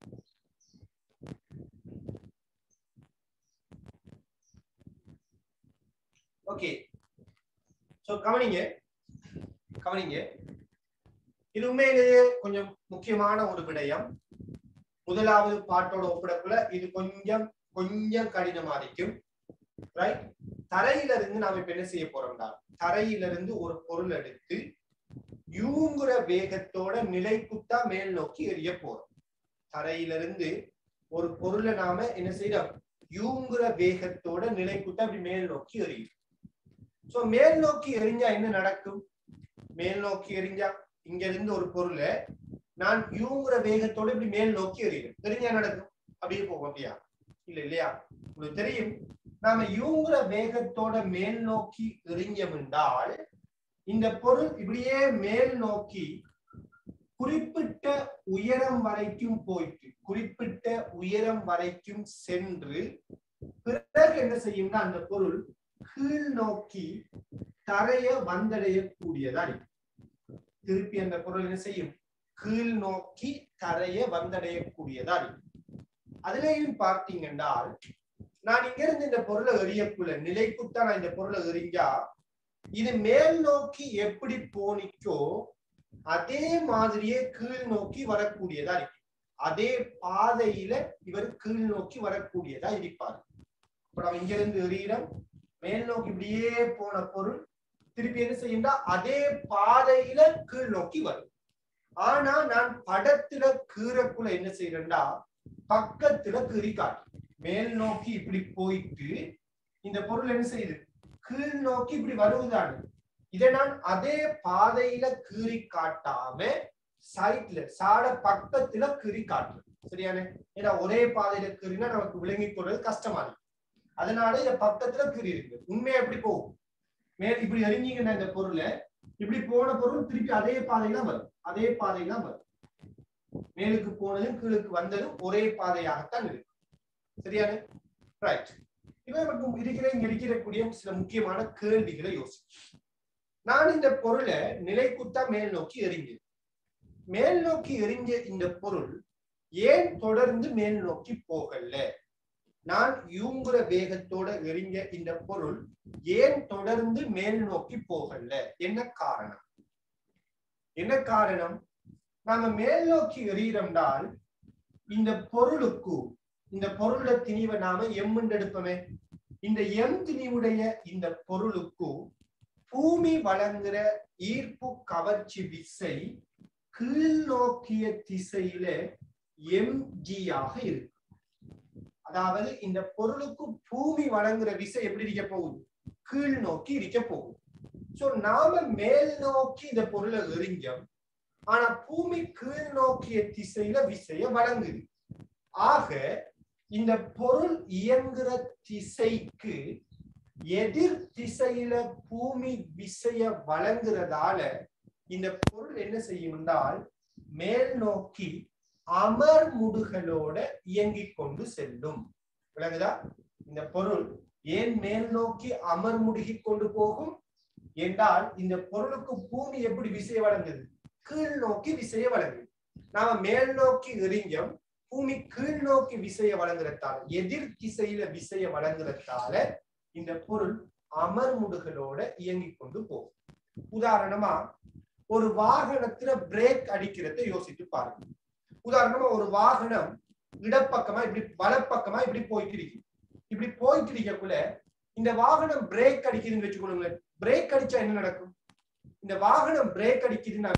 ஓகே, சோ கவனிங்க கவனிங்க இது உண்மையிலேயே கொஞ்சம் முக்கியமான ஒரு விடயம். முதலாவது பாட்டோட ஒப்பிடக்குள்ள இது கொஞ்சம் கொஞ்சம் கடினமா இருக்கும். ரைட்? தரையிலிருந்து நாம இப்ப என்ன செய்ய போறோம்னா, தரையிலிருந்து ஒரு பொருள் எடுத்து யூங்குற வேகத்தோட நிலைக்குத்தா மேல் நோக்கி எறிய போறோம். தரையிலிருந்து ஒரு பொருளை நாம என்ன செய்யறோம், யூங்குற வேகத்தோட நிலைக்குத்தா அப்படி மேல் நோக்கி எறியும். சோ மேல் நோக்கி எறிஞ்சா என்ன நடக்கும்? மேல் நோக்கி எறிஞ்சா இங்க இருந்து ஒரு பொருளை நான் யூங்குற வேகத்தோட இப்படி மேல் நோக்கி எறிகிறேன். தெரிஞ்சா நடக்கும்? அப்படியே போகும். அப்படியா? இல்ல இல்லையா? உங்களுக்கு தெரியும், நாம யூங்குற வேகத்தோட மேல் நோக்கி எறிஞ்சோம்னால் இந்த பொருள் இப்படியே மேல் நோக்கி குறிப்பிட்ட உயரம் வரைக்கும் போயிட்டு குறிப்பிட்ட உயரம் வரைக்கும் சென்று பிறகு என்ன செய்யும்னா அந்த பொருள் கீழ் நோக்கி தரைய வந்தடையக்கூடியதா இருக்கும். திருப்பி அந்த பொருள் என்ன செய்யும்? கீழ் நோக்கி தரைய வந்தடையக்கூடியதா இருக்கும். அதுலயும் பார்த்தீங்கன்னால் நான் இங்க இருந்து இந்த பொருளை எறியக்குள்ள நிலைக்குத்தான் நான் இந்த பொருளை எறிஞ்சா இது மேல் நோக்கி எப்படி போனிக்கோ அதே மாதிரியே கீழ் நோக்கி வரக்கூடியதா இருக்கு. அதே பாதையில இவர் கீழ் நோக்கி வரக்கூடியதா இருப்பார். இப்ப நம்ம இங்க இருந்து எறிகிறோம், மேல் நோக்கி இப்படியே போன பொருள் திருப்பி என்ன செய்யும்னா அதே பாதையில கீழ் நோக்கி வரும். ஆனா நான் படத்துல கீறக்குள்ள என்ன செய்யறேன்டா பக்கத்துல கீறி காட்டு. மேல் நோக்கி இப்படி போயிட்டு இந்த பொருள் என்ன செய்யுது? கீழ் நோக்கி இப்படி வருவதான இதை நான் அதே பாதையில கீறி காட்டாம சைட்ல சாட பக்கத்துல கீறி காட்டுறேன். சரியான? ஏன்னா ஒரே பாதையில கீறினா நமக்கு விளங்கி கொள்வது கஷ்டமா இருக்கு. அதனால இத பக்கத்துல கீறி இருக்கு. உண்மையா எப்படி போகும்? மேல் இப்படி அறிஞ்சீங்கன்னா இந்த பொருளை இப்படி போன பொருள் திருப்பி அதே பாதையில வரும். அதே பாதையில வரும். மேலுக்கு போனதும் கீழுக்கு வந்ததும் ஒரே பாதையாகத்தான் இருக்கு. சரியான? ரைட். இவை நமக்கு இருக்கிற இங்க இருக்கக்கூடிய சில முக்கியமான கேள்விகளை யோசி. நான் இந்த பொருளை நிலைக்குத்தா மேல் நோக்கி எறிஞ்சேன். மேல் நோக்கி எறிஞ்ச இந்த பொருள் ஏன் தொடர்ந்து மேல் நோக்கி போகல? நான் யூங்குற வேகத்தோட எறிஞ்ச இந்த பொருள் ஏன் தொடர்ந்து மேல் நோக்கி போகல? என்ன காரணம்? என்ன காரணம்? நாம மேல் நோக்கி எறிகிறோம்னால் இந்த பொருளுக்கு இந்த பொருளோட திணிவை நாம எம் எடுப்போமே. இந்த எம் திணிவுடைய இந்த பொருளுக்கு பூமி வழங்குற ஈர்ப்பு கவர்ச்சி விசை கீழ் நோக்கிய திசையில எம்ஜி ஆக இருக்கு. அதாவது இந்த பொருளுக்கு பூமி வழங்குற விசை எப்படி இருக்க போகுது? கீழ் நோக்கி இருக்க போகுது. சோ நாம மேல் நோக்கி இந்த பொருளை எறிஞ்சோம், ஆனா பூமி கீழ் நோக்கிய திசையில விசைய வழங்குது. ஆக இந்த பொருள் இயங்குற திசைக்கு எதிர் திசையில பூமி விசைய வழங்குறதால இந்த பொருள் என்ன செய்யும் என்றால் மேல் நோக்கி அமர்முடுகளோட இயங்கிக் கொண்டு செல்லும். விளங்குதா? இந்த பொருள் ஏன் மேல் நோக்கி அமர்முடுகி கொண்டு போகும் என்றால் இந்த பொருளுக்கு பூமி எப்படி விசைய வழங்குது? கீழ் நோக்கி விசைய வழங்குது. நாம மேல் நோக்கி எறிஞ்சோம், பூமி கீழ் நோக்கி விசைய வழங்குறதால எதிர் திசையில விசைய வழங்குறதால இந்த பொருள் அமர்முடுகளோட இயங்கிக் கொண்டு போகும். உதாரணமா ஒரு வாகனத்துல பிரேக் அடிக்கிறத யோசித்து பாருங்க. உதாரணமா ஒரு வாகனம் இடப்பக்கமா இப்படி வலப்பக்கமா இப்படி போயிட்டு இருக்கு. இப்படி போயிட்டு இருக்கக்குள்ள இந்த வாகனம் பிரேக் அடிக்குதுன்னு வச்சுக்கொள்ளுங்களேன். பிரேக் அடிச்சா என்ன நடக்கும்? இந்த வாகனம் பிரேக் அடிக்குதுன்னா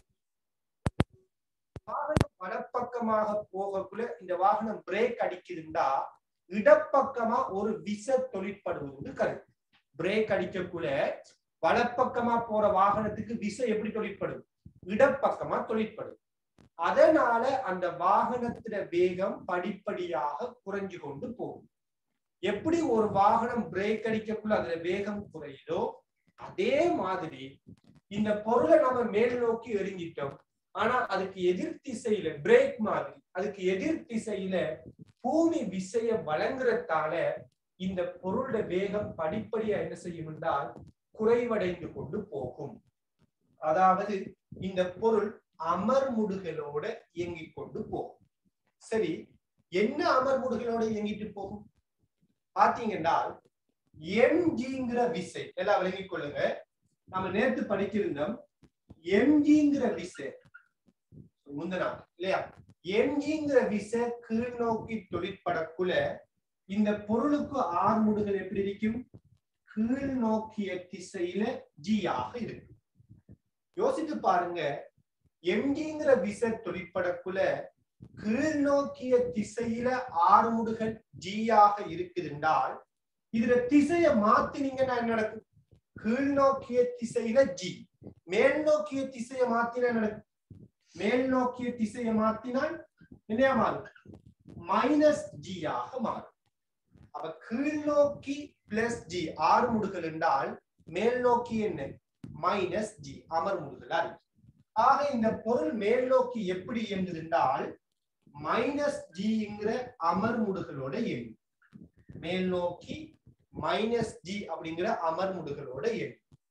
வாகனம் வலப்பக்கமாக போகக்குள்ள இந்த வாகனம் பிரேக் அடிக்குதுண்டா இடப்பக்கமா ஒரு விசை தொழிற்படுவது கருத்து. பிரேக் அடிக்கக்குள்ள வலப்பக்கமா போற வாகனத்துக்கு விசை எப்படி தொழிற்படும்? இடப்பக்கமா தொழிற்படும். அதனால அந்த வாகனத்தில வேகம் படிப்படியாக குறைஞ்சு கொண்டு போகும். எப்படி ஒரு வாகனம் பிரேக் அடிக்கக்குள்ள அதுல வேகம் குறையுதோ அதே மாதிரி இந்த பொருளை நம்ம மேல் நோக்கி எறிஞ்சிட்டோம், ஆனா அதுக்கு எதிர் திசையில பிரேக் மாதிரி அதுக்கு எதிர் திசையில பூமி விசைய வழங்குறதால இந்த பொருளோட வேகம் படிப்படியா என்ன செய்யும் என்றால் குறைவடைந்து கொண்டு போகும். அதாவது இந்த பொருள் அமர்முடுகளோட இயங்கிக் கொண்டு போகும். சரி, என்ன அமர்முடுகளோட இயங்கிட்டு போகும் பாத்தீங்கன்னா எம்ஜிங்கிற விசை எல்லாம் விளங்கிக் கொள்ளுங்க. நம்ம நேற்று படிச்சிருந்தோம் எம்ஜிங்கிற விசை முந்தனா இல்லையா? எம்ஜிங்கிற விசை கீழ் நோக்கி தொழிற்படக்குள்ள இந்த பொருளுக்கு ஆர்முடுகள் எப்படி இருக்கும்? கீழ் நோக்கிய திசையில ஜி ஆக இருக்கு. யோசித்து பாருங்க, எம்ஜிங்கிற விசை தொழிற்படக்குள்ள கீழ் நோக்கிய திசையில ஆர்முடுகள் ஜி ஆக இருக்குதுன்றால் இதுல திசைய மாத்தினீங்கன்னா என்ன நடக்கும்? கீழ் நோக்கிய திசையில ஜி, மேல் நோக்கிய திசையை மாத்தினா நடக்கும். மேல் நோக்கிய திசையை மாத்தினால் என்ன மாறும்? மைனஸ் ஜி ஆக மாறும். அப்ப கீழ் நோக்கி பிளஸ் ஜி ஆர்முடுகள் என்றால் மேல் நோக்கி என்ன? மைனஸ் ஜி அமர்முடுகளா இருக்கு. ஆக இந்த பொருள் மேல் நோக்கி எப்படி இயங்குதுன்றால் மைனஸ் ஜிங்கிற அமர்முடுகளோட இயங்கும். மேல் நோக்கி மைனஸ் ஜி அப்படிங்கிற அமர்முடுகளோட இயங்கும்.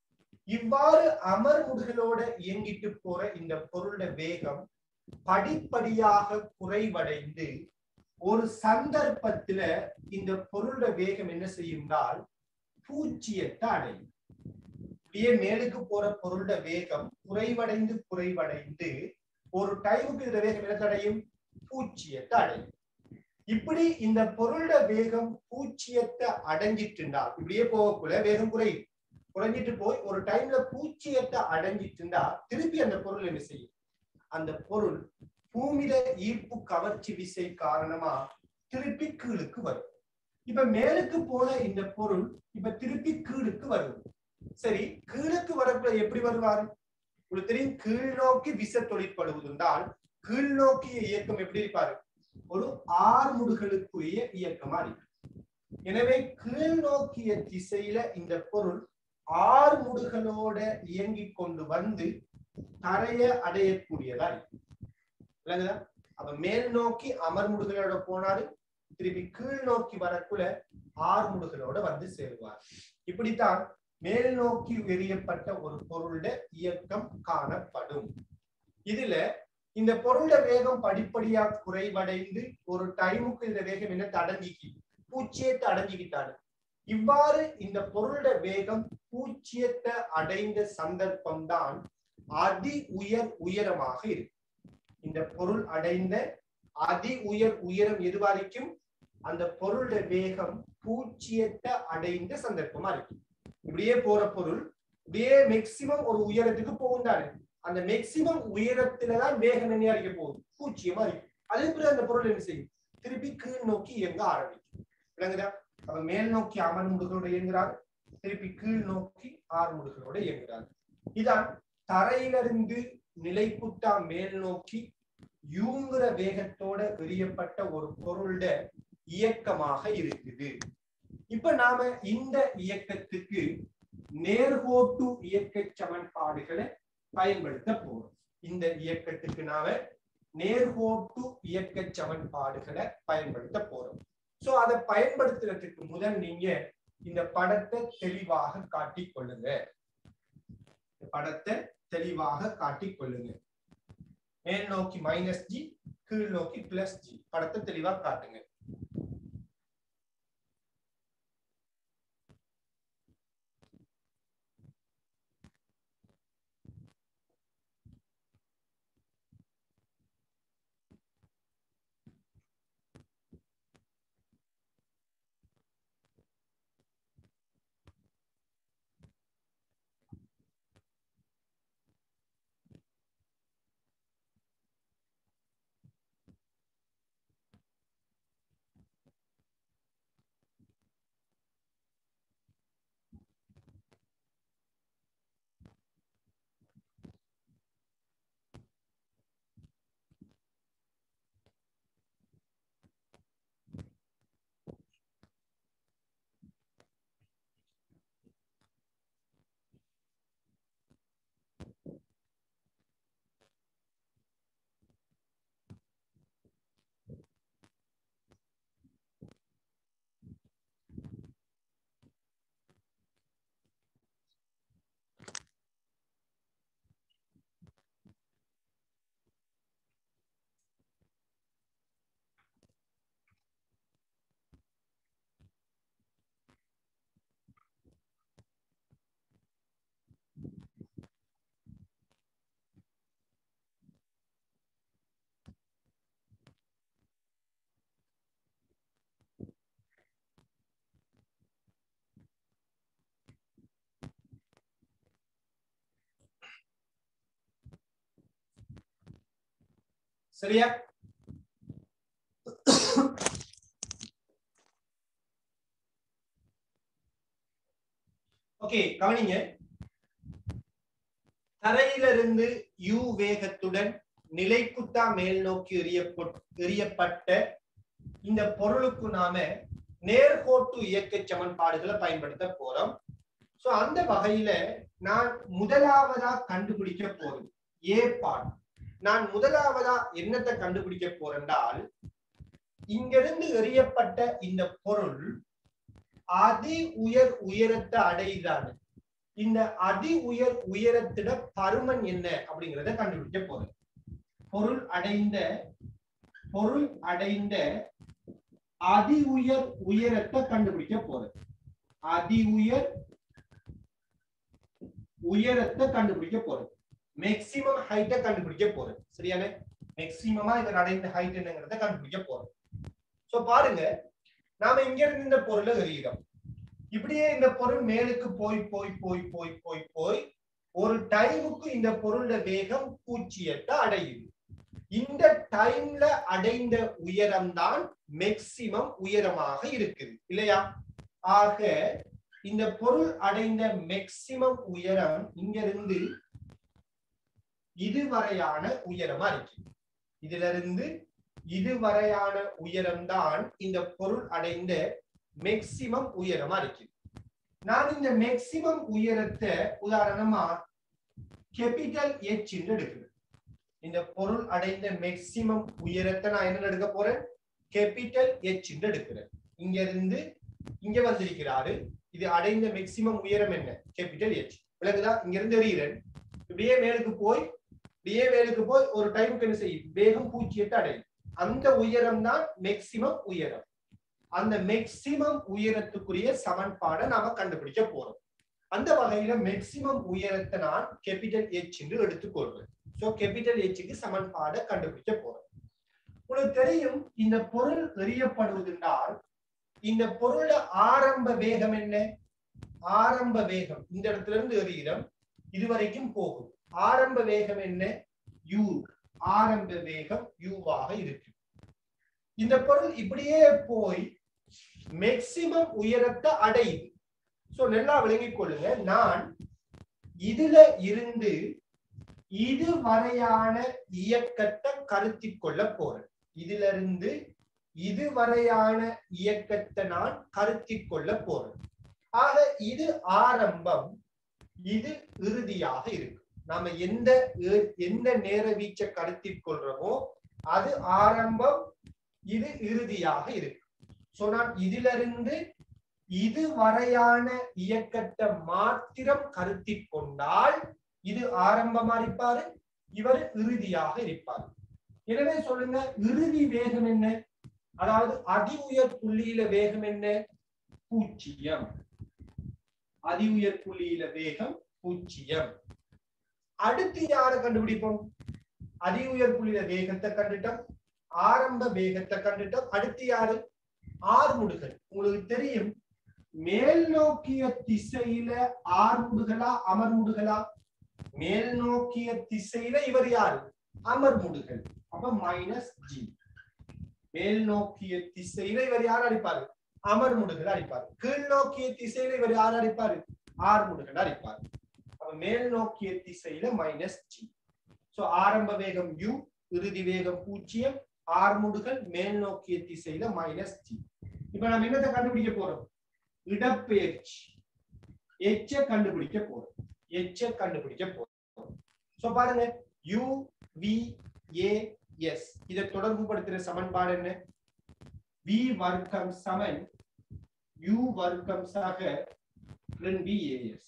இவ்வாறு அமர்முடுகளோட இயங்கிட்டு போற இந்த பொருளோட வேகம் படிப்படியாக குறைவடைந்து ஒரு சந்தர்ப்பத்துல இந்த பொருளோட வேகம் என்ன செய்யும்னால் பூஜ்ஜியத்தை அடையும். அப்படியே மேலுக்கு போற பொருளோட வேகம் குறைவடைந்து குறைவடைந்து ஒரு டைமுக்கு இந்த வேகம் என்ன அடையும்? பூஜ்ஜியத்தை அடையும். இப்படி இந்த பொருளோட வேகம் பூஜ்ஜியத்தை அடைஞ்சிட்டுண்டா இப்படியே போகக்குள்ள வேகம் குறையும். குறைஞ்சிட்டு போய் ஒரு டைம்ல பூஜ்ஜியத்தை அடைஞ்சிட்டுண்டா திருப்பி அந்த பொருள் என்ன செய்யும்? அந்த பொருள் பூமியில ஈர்ப்பு கவர்ச்சி விசை காரணமா திருப்பி கீழுக்கு வரும். இப்ப மேலுக்கு போன இந்த பொருள் இப்ப திருப்பி கீழுக்கு வரும். சரி, கீழுக்கு வரக்குள்ள எப்படி வருவாரு? உங்களுக்கு தெரியும், கீழ் நோக்கி விசை தொழிற்படுவதுண்டால் கீழ் நோக்கிய இயக்கம் எப்படி இருப்பாரு? ஒரு ஆறுமுடுகளுக்குரிய இயக்கமா இருக்கு. எனவே கீழ் நோக்கிய திசையில இந்த பொருள் ஆறுமுடுகளோட இயங்கி கொண்டு வந்து தரைய அடையக்கூடியதா இருக்கு. அப்ப மேல் நோக்கி அமர்முடுகளோட போனாரு, திருப்பி கீழ் நோக்கி வரக்குள்ள ஆறுமுடுகளோட வந்து சேருவார். இப்படித்தான் மேல் நோக்கி எறியப்பட்ட ஒரு பொருளுடைய இயக்கம் காணப்படும். இதுல இந்த பொருளோட வேகம் படிப்படியா குறைவடைந்து ஒரு டைமுக்கு இந்த வேகம் என்ன அடைஞ்சிக்கி பூஜ்ஜியத்தை அடைஞ்சிக்கிட்டாரு. இவ்வாறு இந்த பொருளோட வேகம் பூஜ்ஜியத்தை அடைந்த சந்தர்ப்பம் தான் அதி உயர் உயரமாக இருக்கு. இந்த பொருள் அடைந்த அதி உயர் உயரம் எது வரைக்கும்? அந்த பொருளோட வேகம் பூஜ்ஜியத்தை அடைந்த சந்தர்ப்பமா இருக்கு. இப்படியே போற பொருள் இப்படியே மேக்சிமம் ஒரு உயரத்துக்கு போகுந்தாரு. அந்த மேக்சிமம் உயரத்துலதான் வேகம் என்ன அறிக்க போகுது? பூஜ்ஜியமா இருக்கு. அதே பிறகு அந்த பொருள் என்ன செய்யும்? திருப்பி கீழ் நோக்கி இயங்க ஆரம்பிக்கும். விளங்குதா? அப்ப மேல் நோக்கி அமர்முடுகளோட இயங்குறாரு, திருப்பி கீழ் நோக்கி ஆறுமுடுகளோட இயங்குறாரு. இதான் தரையிலிருந்து நிலைப்புட்டா மேல் நோக்கி யூங்குற வேகத்தோட எறியப்பட்ட ஒரு பொருளோட இயக்கமாக இருக்குது. இப்ப நாம இந்த இயக்கத்துக்கு நேர்கோட்டு இயக்க சமன்பாடுகளை பயன்படுத்த போறோம். இந்த இயக்கத்துக்கு நாம நேர்கோட்டு இயக்க சமன்பாடுகளை பயன்படுத்த போறோம். சோ அதை பயன்படுத்துறதுக்கு முதல் நீங்க இந்த படத்தை தெளிவாக காட்டிக் கொள்ளுங்க. படத்தை தெளிவாக காட்டிக் கொள்ளுங்க. மேல் நோக்கி மைனஸ் ஜி, கீழ் நோக்கி பிளஸ் ஜி. படத்தை தெளிவா காட்டுங்க. சரியா? ஓகே, கவனிங்க. தரையிலிருந்து u வேகத்துடன் நிலைக்குத்தா மேல் நோக்கி எறியப்பட்ட இந்த பொருளுக்கு நாம நேர்கோட்டு இயக்க சமன்பாடுகளை பயன்படுத்த போறோம். சோ அந்த வகையில நான் முதலாவதா கண்டுபிடிக்க போறேன் ஏ பார்ட். நான் முதலாவதா என்னத்தை கண்டுபிடிக்க போறேன்டால், இங்கிருந்து எறியப்பட்ட இந்த பொருள் அதி உயர் உயரத்தை அடையுதான்னு. இந்த அதி உயர் உயரத்திட பருமன் என்ன அப்படிங்கறத கண்டுபிடிக்க போறேன். பொருள் அடைந்த பொருள் அடைந்த அதி உயர் உயரத்தை கண்டுபிடிக்க போறேன். அதி உயர் உயரத்தை கண்டுபிடிக்க போறேன். மேக்ஸிமம் ஹைட்டை கண்டுபிடிக்க போறேன். சரியான மேக்ஸிமமா இவர் அடைந்த ஹைட் என்னங்கறத கண்டுபிடிக்க போறோம். சோ பாருங்க, நாம இங்க இருந்து இந்த பொருளை எறிகிறோம். இப்படியே இந்த பொருள் மேலுக்கு போய் போய் போய் போய் போய் போய் ஒரு டைமுக்கு இந்த பொருளோட வேகம் பூஜ்ஜியத்தை அடையுது. இந்த டைம்ல அடைந்த உயரம் தான் மேக்ஸிமம் உயரமாக இருக்குது இல்லையா? ஆக இந்த பொருள் அடைந்த மேக்ஸிமம் உயரம் இங்க இருந்து இதுவரையான உயரமா இருக்கு. இதுல இருந்து இதுவரையான உயரம் தான் இந்த பொருள் அடைந்த மேக்ஸிமம் உயரமா இருக்கு. நான் இந்த மேக்ஸிமம் உயரத்தை உதாரணமா கேபிட்டல் எச் என்று எடுக்கிறேன். இந்த பொருள் அடைந்த மேக்ஸிமம் உயரத்தை நான் என்ன எடுக்க போறேன்? கேபிட்டல் எச் என்று எடுக்கிறேன். இங்க இருந்து இங்க வந்திருக்கிறாரு. இது அடைந்த மேக்ஸிமம் உயரம் என்ன? Capital H. விளங்குதா? இங்க இருந்து எறிகிறேன். இப்படியே மேலுக்கு போய் இப்படியே மேலுக்கு போய் ஒரு டைமுக்கு என்ன செய்யும்? வேகம் பூஜ்ஜியத்தை அடையும். அந்த உயரம் தான் மேக்ஸிமம் உயரம். அந்த மேக்ஸிமம் உயரத்துக்குரிய சமன்பாடை நாம கண்டுபிடிக்க போறோம். அந்த வகையில மேக்ஸிமம் உயரத்தை நான் கேபிட்டல் எச் என்று எடுத்துக்கொள்வேன். சோ கேபிட்டல் எச்சுக்கு சமன்பாடை கண்டுபிடிக்க போறோம். உங்களுக்கு தெரியும், இந்த பொருள் எறியப்படுவதென்றால் இந்த பொருளோட ஆரம்ப வேகம் என்ன? ஆரம்ப வேகம் இந்த இடத்துல இருந்து எறிகிறோம், இதுவரைக்கும் போகும். ஆரம்ப வேகம் என்ன? u. ஆரம்ப வேகம் uவாக இருக்கு. இந்த பொருள் இப்படியே போய் மேக்ஸிமம் உயரத்தை அடையுது. சோ நல்லா விளங்கிக் கொள்ளுங்க, நான் இதுல இருந்து இது வரையான இயக்கத்தை கருத்தில் கொள்ள போறேன். இதுல இருந்து இது வரையான இயக்கத்தை நான் கருத்தில் கொள்ள போறேன். ஆக இது ஆரம்பம், இது இறுதியாக இருக்கு. நாம எந்த எந்த நேர வீச்சை கருத்தில் கொள்றோமோ அது ஆரம்பம், இது இறுதியாக இருக்கு. சோ நான் இதுல இருந்து இது வரையான இயக்கத்தை மாத்திரம் கருத்தில் கொண்டால் இது ஆரம்பமா இருப்பாரு, இவர் இறுதியாக இருப்பாரு. எனவே சொல்லுங்க, இறுதி வேகம் என்ன? அதாவது அதி உயர் புள்ளியில வேகம் என்ன? பூஜ்ஜியம். அதி உயர் புள்ளியில வேகம் பூஜ்ஜியம். அடுத்து யாரை கண்டுபிடிப்போம்? அதி உயர் புள்ளியில வேகத்தை கண்டுட்டோம், ஆரம்ப வேகத்தை கண்டுட்டோம். அடுத்து யாரு? ஆர்முடுகள். உங்களுக்கு தெரியும், மேல் நோக்கிய திசையில ஆர்முடுகளா அமர்முடுகளா? மேல் நோக்கிய திசையில இவர் யாரு? அமர்முடுகள். அப்ப மைனஸ் ஜி. மேல் நோக்கிய திசையில இவர் யார் அடிப்பாரு? அமர்முடுகள் அடிப்பாரு. கீழ் நோக்கிய திசையில இவர் யார் அடிப்பாரு? ஆர்முடுகள் அடிப்பாரு. அப்ப மேல் நோக்கிய திசையில மைனஸ் ஜி. சோ ஆரம்ப வேகம் u, இறுதி வேகம் பூஜ்ஜியம், ஆர்முடுகள் மேல் நோக்கிய திசையில மைனஸ் ஜி. இப்ப நம்ம என்னத்தை கண்டுபிடிக்க போறோம்? இடப்பெயர்ச்சி எச்ச கண்டுபிடிக்க போறோம். எச்ச கண்டுபிடிக்க போறோம். சோ பாருங்க, u v a s இதை தொடர்பு படுத்துற சமன்பாடு என்ன? v வர்க்கம் சமன் u வர்க்கம் சக ரெண்டு v a s.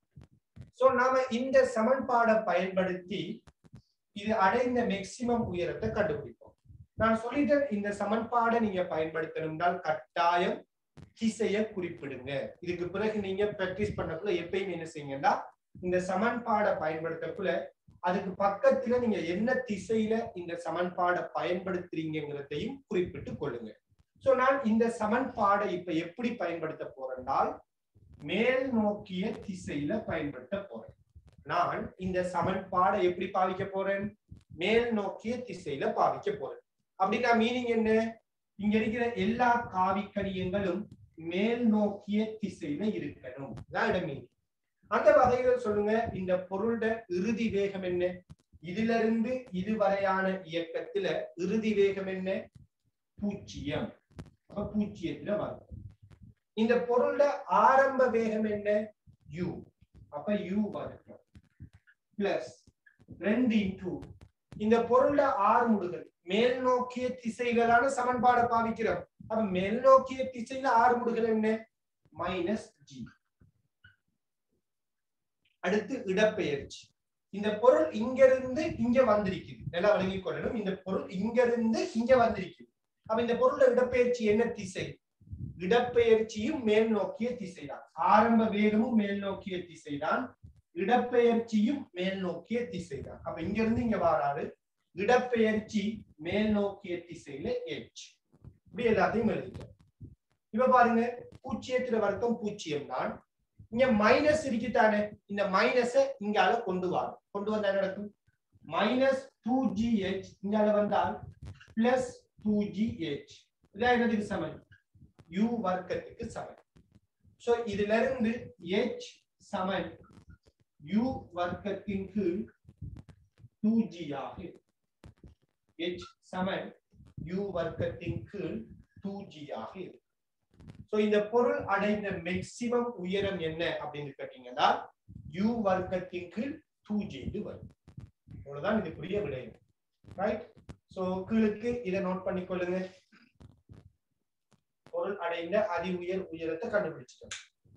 சோ நாம இந்த சமன்பாடை பயன்படுத்தி இது அடைந்த மேக்ஸிமம் உயரத்தை கண்டுபிடிப்போம். நான் சொல்லிட்டேன், இந்த சமன்பாடை நீங்க பயன்படுத்தணும்னால் கட்டாயம் திசையை குறிப்பிடுங்க. இதுக்கு பிறகு நீங்க பிராக்டிஸ் பண்ணக்குள்ள எப்பயுமே என்ன செய்யுங்கன்னா, இந்த சமன்பாடை பயன்படுத்தக்குள்ள அதுக்கு பக்கத்துல நீங்க என்ன திசையில இந்த சமன்பாடை பயன்படுத்துறீங்கிறதையும் குறிப்பிட்டு கொள்ளுங்க. சோ நான் இந்த சமன்பாடை இப்ப எப்படி பயன்படுத்த போறேன்னால் மேல் நோக்கிய திசையில பயன்படுத்த போறேன். நான் இந்த சமன்பாடை எப்படி பாவிக்க போறேன்? மேல் நோக்கிய திசையில பாவிக்க போறேன். அப்படின்னா மீனிங் என்ன? இங்க இருக்கிற எல்லா காவிக்கணியங்களும் மேல் நோக்கிய திசையில இருக்கணும். மீனிங். அந்த வகையில சொல்லுங்க, இந்த பொருளோட இறுதி வேகம் என்ன? இதுல இருந்து இதுவரையான இயக்கத்துல இறுதி வேகம் என்ன? பூஜ்ஜியம். அப்ப பூஜ்ஜியத்துல வரும். இந்த பொருளோட ஆரம்ப வேகம் என்ன? u. அப்ப u வர்க்கம் பிளஸ் ரெண்டு இன்டு இந்த பொருளோட ஆர்முடுகள் மேல் நோக்கிய திசைகளான சமன்பாடை பாவிக்கிறோம். அப்ப மேல் நோக்கிய திசையில ஆர்முடுகள் என்ன? Minus g. அடுத்து இடப்பெயர்ச்சி. இந்த பொருள் இங்கிருந்து இங்க வந்திருக்குது, நல்லா விளங்கிக் கொள்ளணும். இந்த பொருள் இங்கிருந்து இங்க வந்திருக்குது. அப்ப இந்த பொருளோட இடப்பெயர்ச்சி என்ன திசை? இடப்பெயர்ச்சியும் மேல் நோக்கிய திசைதான். ஆரம்ப வேகமும் மேல் நோக்கிய திசைதான், இடப்பெயர்ச்சியும் மேல் நோக்கிய திசைதான். அப்ப இங்க இருந்து இங்க வராது, இடப்பெயர்ச்சி மேல் நோக்கிய திசையில எச். இப்படி எல்லாத்தையும் எழுதிட்டோம். இப்ப பாருங்க, பூஜ்ஜியத்துல வர்க்கம் பூஜ்ஜியம் தான். இங்க மைனஸ் இருக்குதானே, இந்த மைனஸ இங்கால கொண்டு வரும். கொண்டு வந்தா நடக்கும் மைனஸ் டூ ஜி ஹெச், இங்கால வந்தால் பிளஸ் டூ ஜி ஹெச். இதான் என்னதுக்கு சமன்? u வர்க்கத்துக்கு சமன். சோ இதுல இருந்து h சமன் u வர்க்கத்தின் கீழ் டூ ஜி ஆக, h சமன் u வர்க்கத்தின் கீழ் டூ ஜி ஆக. சோ இந்த பொருள் அடைந்த மேக்ஸிமம் உயரம் என்ன அப்படின்னு கேட்டீங்கன்னா u வர்க்கத்தின் கீழ் டூ ஜி வரும். அவ்வளவுதான் இதுக்குரிய விடை. ரைட்? சோ கீழுக்கு இதை நோட் பண்ணிக்கொள்ளுங்க. பொருள் அடைந்த அதி உயர் உயரத்தை கண்டுபிடிச்சிட்டோம்.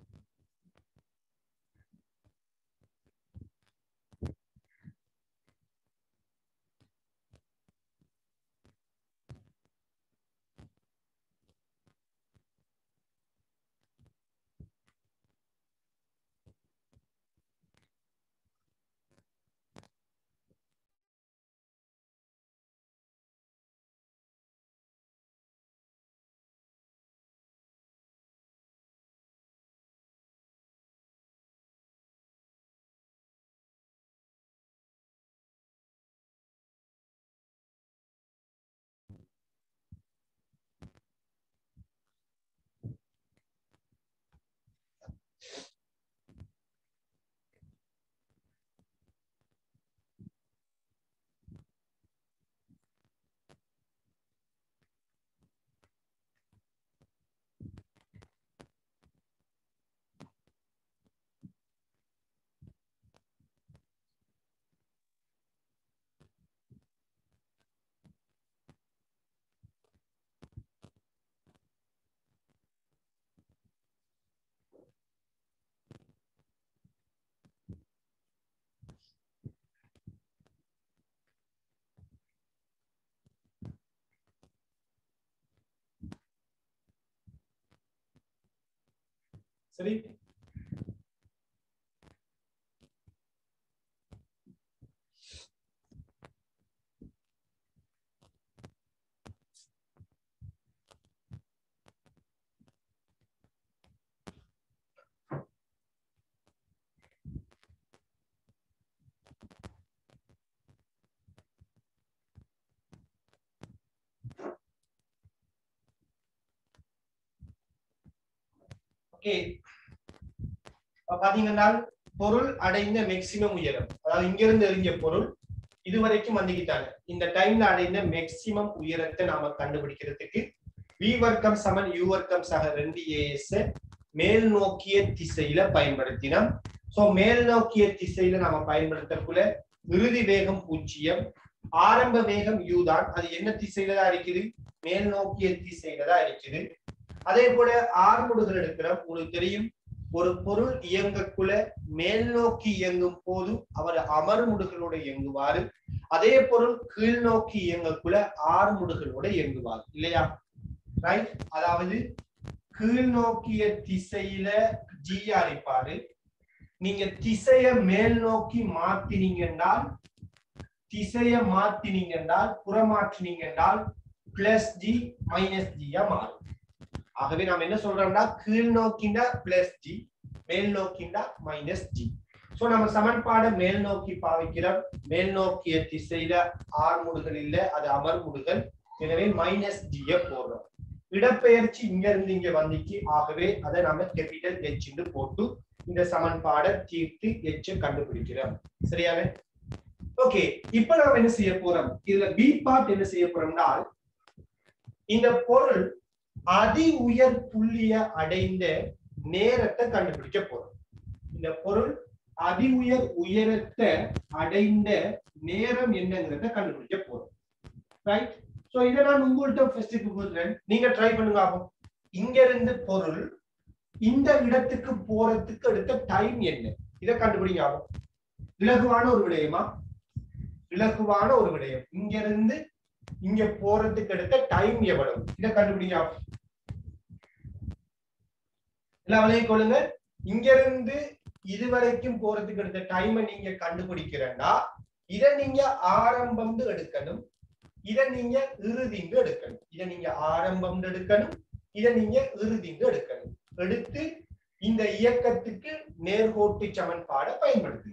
சரி, ஓகே. பாத்தீங்கன்னா பொருள் அடைந்த மேக்ஸிமம் உயரம், அதாவது இங்க இருந்து எறிஞ்ச பொருள் இதுவரைக்கும் வந்துகிட்டாங்க. இந்த டைம்ல அடைந்த மேக்ஸிமம் உயரத்தை நாம கண்டுபிடிக்கிறதுக்கு v வர்க்கம் சமன் u வர்க்கம் சக ரெண்டு as மேல் நோக்கிய திசையில பயன்படுத்தினோம். சோ மேல் நோக்கிய திசையில நாம பயன்படுத்தக்குள்ள இறுதி வேகம் பூஜ்ஜியம், ஆரம்ப வேகம் u தான். அது என்ன திசையில தான் இருக்குது? மேல் நோக்கிய திசையில தான் இருக்குது. அதே போல ஆர்முடுகள் எடுக்கிறோம். உங்களுக்கு தெரியும், ஒரு பொருள் இயங்கக்குள்ள மேல் நோக்கி இயங்கும் போது அவர் அமர்முடுகளோட இயங்குவாரு. அதே பொருள் கீழ் நோக்கி இயங்கக்குள்ள ஆர்முடுகளோட இயங்குவார் இல்லையா? ரைட்? அதாவது கீழ் நோக்கிய திசையில ஜி அரிப்பாரு. நீங்க திசைய மேல் நோக்கி மாத்தினீங்கன்றால், திசைய மாத்தினீங்கன்றால் புறமாற்றினீங்கன்றால் பிளஸ் ஜி மைனஸ் ஜியா மாறும். ஆகவே நாம் என்ன சொல்றோம்னா கீழ் நோக்கினா பிளஸ் ஜி, மேல் நோக்கினா மைனஸ் ஜி. சோ நம்ம சமன்பாடு மேல் நோக்கி பாவிக்கிறோம். மேல் நோக்கிய திசையில ஆர்முடுகள் இல்ல, அது அமர்முடுகள். எனவே மைனஸ் ஜிய போடுறோம். இடப்பெயர்ச்சி இங்க இருந்து இங்க வந்துச்சு. ஆகவே அதை நம்ம கேபிட்டல் எச் என்று போட்டு இந்த சமன்பாடை தீர்த்து எச் கண்டுபிடிக்கிறோம். சரியான? ஓகே, இப்ப நாம என்ன செய்ய போறோம்? இதுல பி பார்ட் என்ன செய்ய போறோம்னா, இந்த பொருள் அதி உயர் புள்ளிய அடைந்த நேரத்தை கண்டுபிடிக்க போறோம். இந்த பொருள் அதி உயர் உயரத்தை அடைந்த நேரம் என்னங்கிறத கண்டுபிடிக்க போறோம். ரைட்? சோ இத நான் உங்கள்ட்ட ஃபர்ஸ்ட் கொடுக்கிறேன், நீங்க ட்ரை பண்ணுங்க. ஆகும் இங்க இருந்து பொருள் இந்த இடத்துக்கு போறதுக்கு எடுத்த டைம் என்ன? இதை கண்டுபிடிங்க. இலகுவான ஒரு விடயமா? இலகுவான ஒரு விடயம். இங்க இருந்து இங்க போறதுக்கு எடுத்த டைம் எவ்வளவு? இதை கண்டுபிடிங்க. எல்லாம் விளைய கொள்ளுங்க. இங்க இருந்து இதுவரைக்கும் போறதுக்கு எடுத்த டைமை நீங்க கண்டுபிடிக்கிறேன்னா இதை நீங்க ஆரம்பம் எடுக்கணும், இதை நீங்க இறுதிந்து எடுக்கணும். இதை நீங்க ஆரம்பம் எடுக்கணும், இதை நீங்க இறுதிந்து எடுக்கணும். எடுத்து இந்த இயக்கத்துக்கு நேர்கோட்டு சமன்பாடை பயன்படுத்து.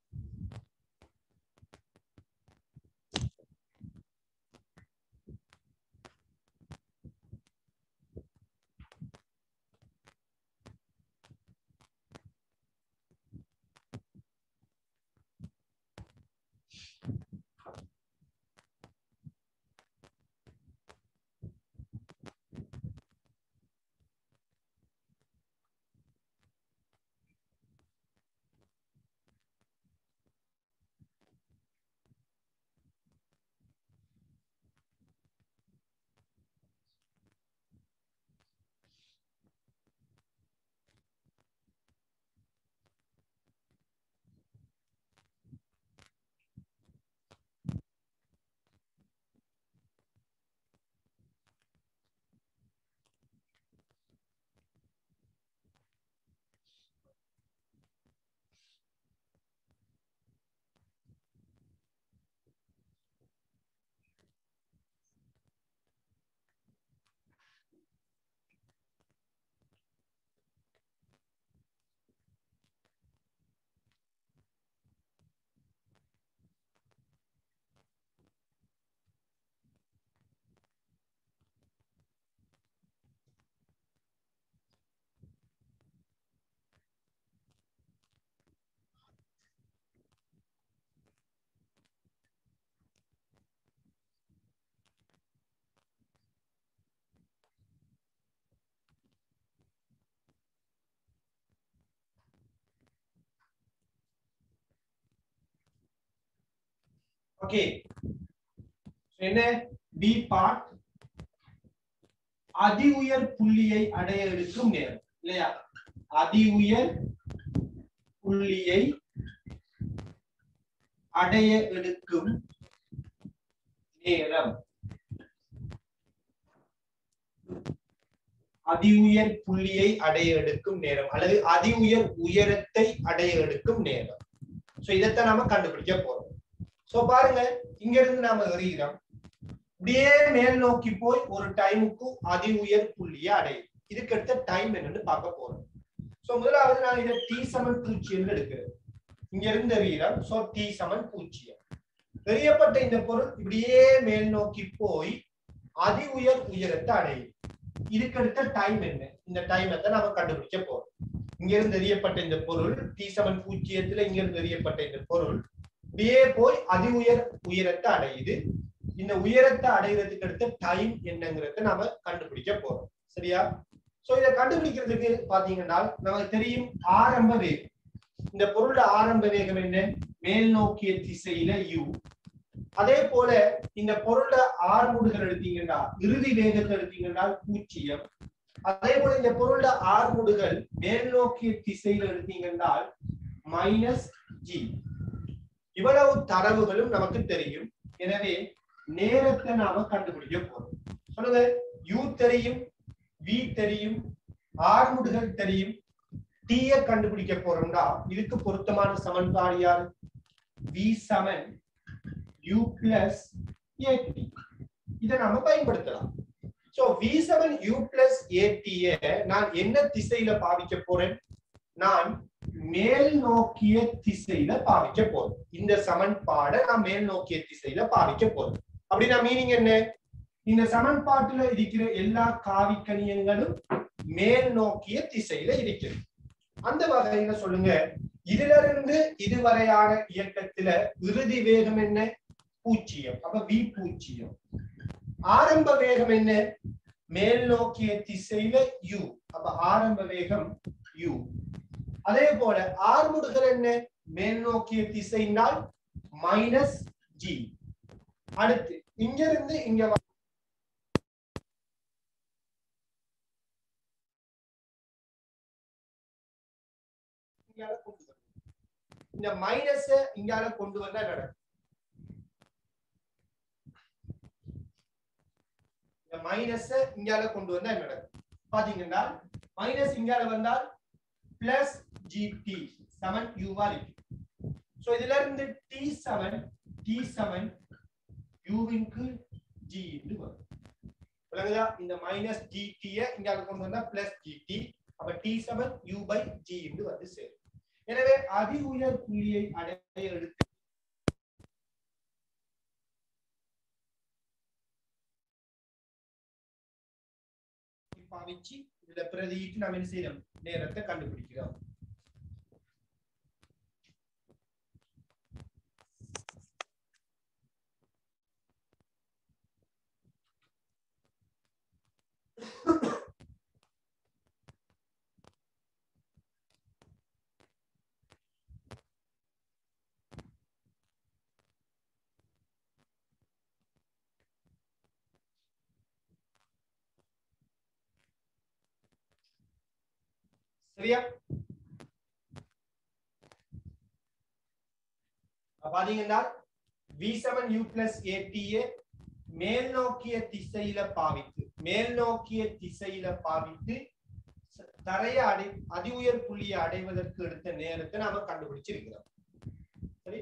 ஓகே, என்ன பி பார்ட்? அதி உயர் புள்ளியை அடைய எடுக்கும் நேரம் இல்லையா? அதி உயர் புள்ளியை அடைய எடுக்கும் நேரம். அதி உயர் புள்ளியை அடைய எடுக்கும் நேரம் அல்லது அதி உயர் உயரத்தை அடைய எடுக்கும் நேரம். சோ இதைத்தான் நாம கண்டுபிடிக்க போறோம். சோ பாருங்க, இங்க இருந்து நாம எறிகிறோம், இப்படியே மேல் நோக்கி போய் ஒரு டைமுக்கு அதி உயர் புள்ளியை அடையும். இதுக்கு அடுத்த டைம் என்னன்னு பார்க்க போறோம். சோ முதலாவது நான் இதை டி சமன் பூஜ்ஜியம் எடுக்கிறேன். இங்க இருந்து எறிகிறோம். சோ டி சமன் பூஜ்ஜியம். எறியப்பட்ட இந்த பொருள் இப்படியே மேல் நோக்கி போய் அதி உயர் உயரத்தை அடையும். இதுக்கு அடுத்த டைம் என்ன? இந்த டைமை தான் நாம கண்டுபிடிக்க போறோம். இங்க இருந்து எறியப்பட்ட இந்த பொருள் டி சமன் பூஜ்ஜியத்துல இங்க இருந்து எறியப்பட்ட இந்த பொருள் இப்படியே போய் அதி உயர் உயரத்தை அடையுது. இந்த உயரத்தை அடைகிறதுக்கு அடுத்த டைம் என்னங்கிறத நாம கண்டுபிடிக்க போறோம். சரியா? சோ இதை கண்டுபிடிக்கிறதுக்கு பாத்தீங்கன்னா நமக்கு தெரியும் ஆரம்ப வேகம். இந்த பொருளோட ஆரம்ப வேகம் என்ன? மேல் நோக்கிய திசையில u. அதே போல இந்த பொருளோட ஆர்முடுகள் எடுத்தீங்கன்னா இறுதி வேகத்தை எடுத்தீங்கன்னா பூஜ்ஜியம். அதே போல இந்த பொருளோட ஆர்முடுகள் மேல் நோக்கிய திசையில எடுத்தீங்கன்னா மைனஸ் ஜி. இவ்வளவு தரவுகளும் நமக்கு தெரியும். எனவே நேரத்தை நாம கண்டுபிடிக்க போறோம். சொல்லுங்க, u தெரியும், v தெரியும், ஆர்முடுகள் தெரியும், t ய கண்டுபிடிக்க போறோம்னா இதுக்கு பொருத்தமான சமன்பாடு யாரு? v சமன் u பிளஸ் at. இதை நாம பயன்படுத்தலாம். சோ v சமன் u பிளஸ் at நான் என்ன திசையில பாவிக்க போறேன்? நான் மேல் நோக்கிய திசையில பாவிக்க போறேன். இந்த சமன்பாடை நான் மேல் நோக்கிய திசையில பாவிக்க போறேன். அப்படின்னா மீனிங் என்ன? இந்த சமன்பாட்டுல இருக்கிற எல்லா காவிக்கணியங்களும் மேல் நோக்கிய திசையில இருக்கிறது. அந்த வகையில சொல்லுங்க, இதுல இருந்து இதுவரையான இயக்கத்துல இறுதி வேகம் என்ன? பூஜ்ஜியம். அப்ப v பூஜ்ஜியம். ஆரம்ப வேகம் என்ன? மேல் நோக்கிய திசையில u. அப்ப ஆரம்ப வேகம் u. அதே போல ஆர்முடுகள் என்ன? மேல் நோக்கிய திசையினால் மைனஸ் ஜி. அடுத்து இங்க இருந்து இங்க இந்த மைனஸ இங்கால கொண்டு வந்தா நடக்கும். இந்த மைனஸ இங்கால கொண்டு வந்தா நடக்கும். பாத்தீங்கன்னா மைனஸ் இங்கால வந்தால் பிளஸ் ஜிடி சமன் யூவா இருக்கு. சோ இதுல இருந்து டி சமன் டி சமன் யூவிற்கு ஜி என்று வரும். விளங்குதா? இந்த மைனஸ் ஜிடி இங்கால கொண்டு வந்தா பிளஸ் ஜிடி, அப்ப டி சமன் யூ பை ஜி என்று வந்து சேரும். எனவே அதி உயர் புள்ளியை அடைய எடுத்து பாவிச்சு இதுல பிரதியிட்டு நாம் என்ன செய்யறோம், நேரத்தை கண்டுபிடிக்கிறோம். சரியா? பாத்தீங்கன்னா v seven u plus ata மேல் நோக்கிய திசையில பாவித்து மேல் நோக்கிய திசையில பாவித்து தரைய அடை அதி உயர் புள்ளியை அடைவதற்கு எடுத்த நேரத்தை நாம கண்டுபிடிச்சிருக்கிறோம். சரி,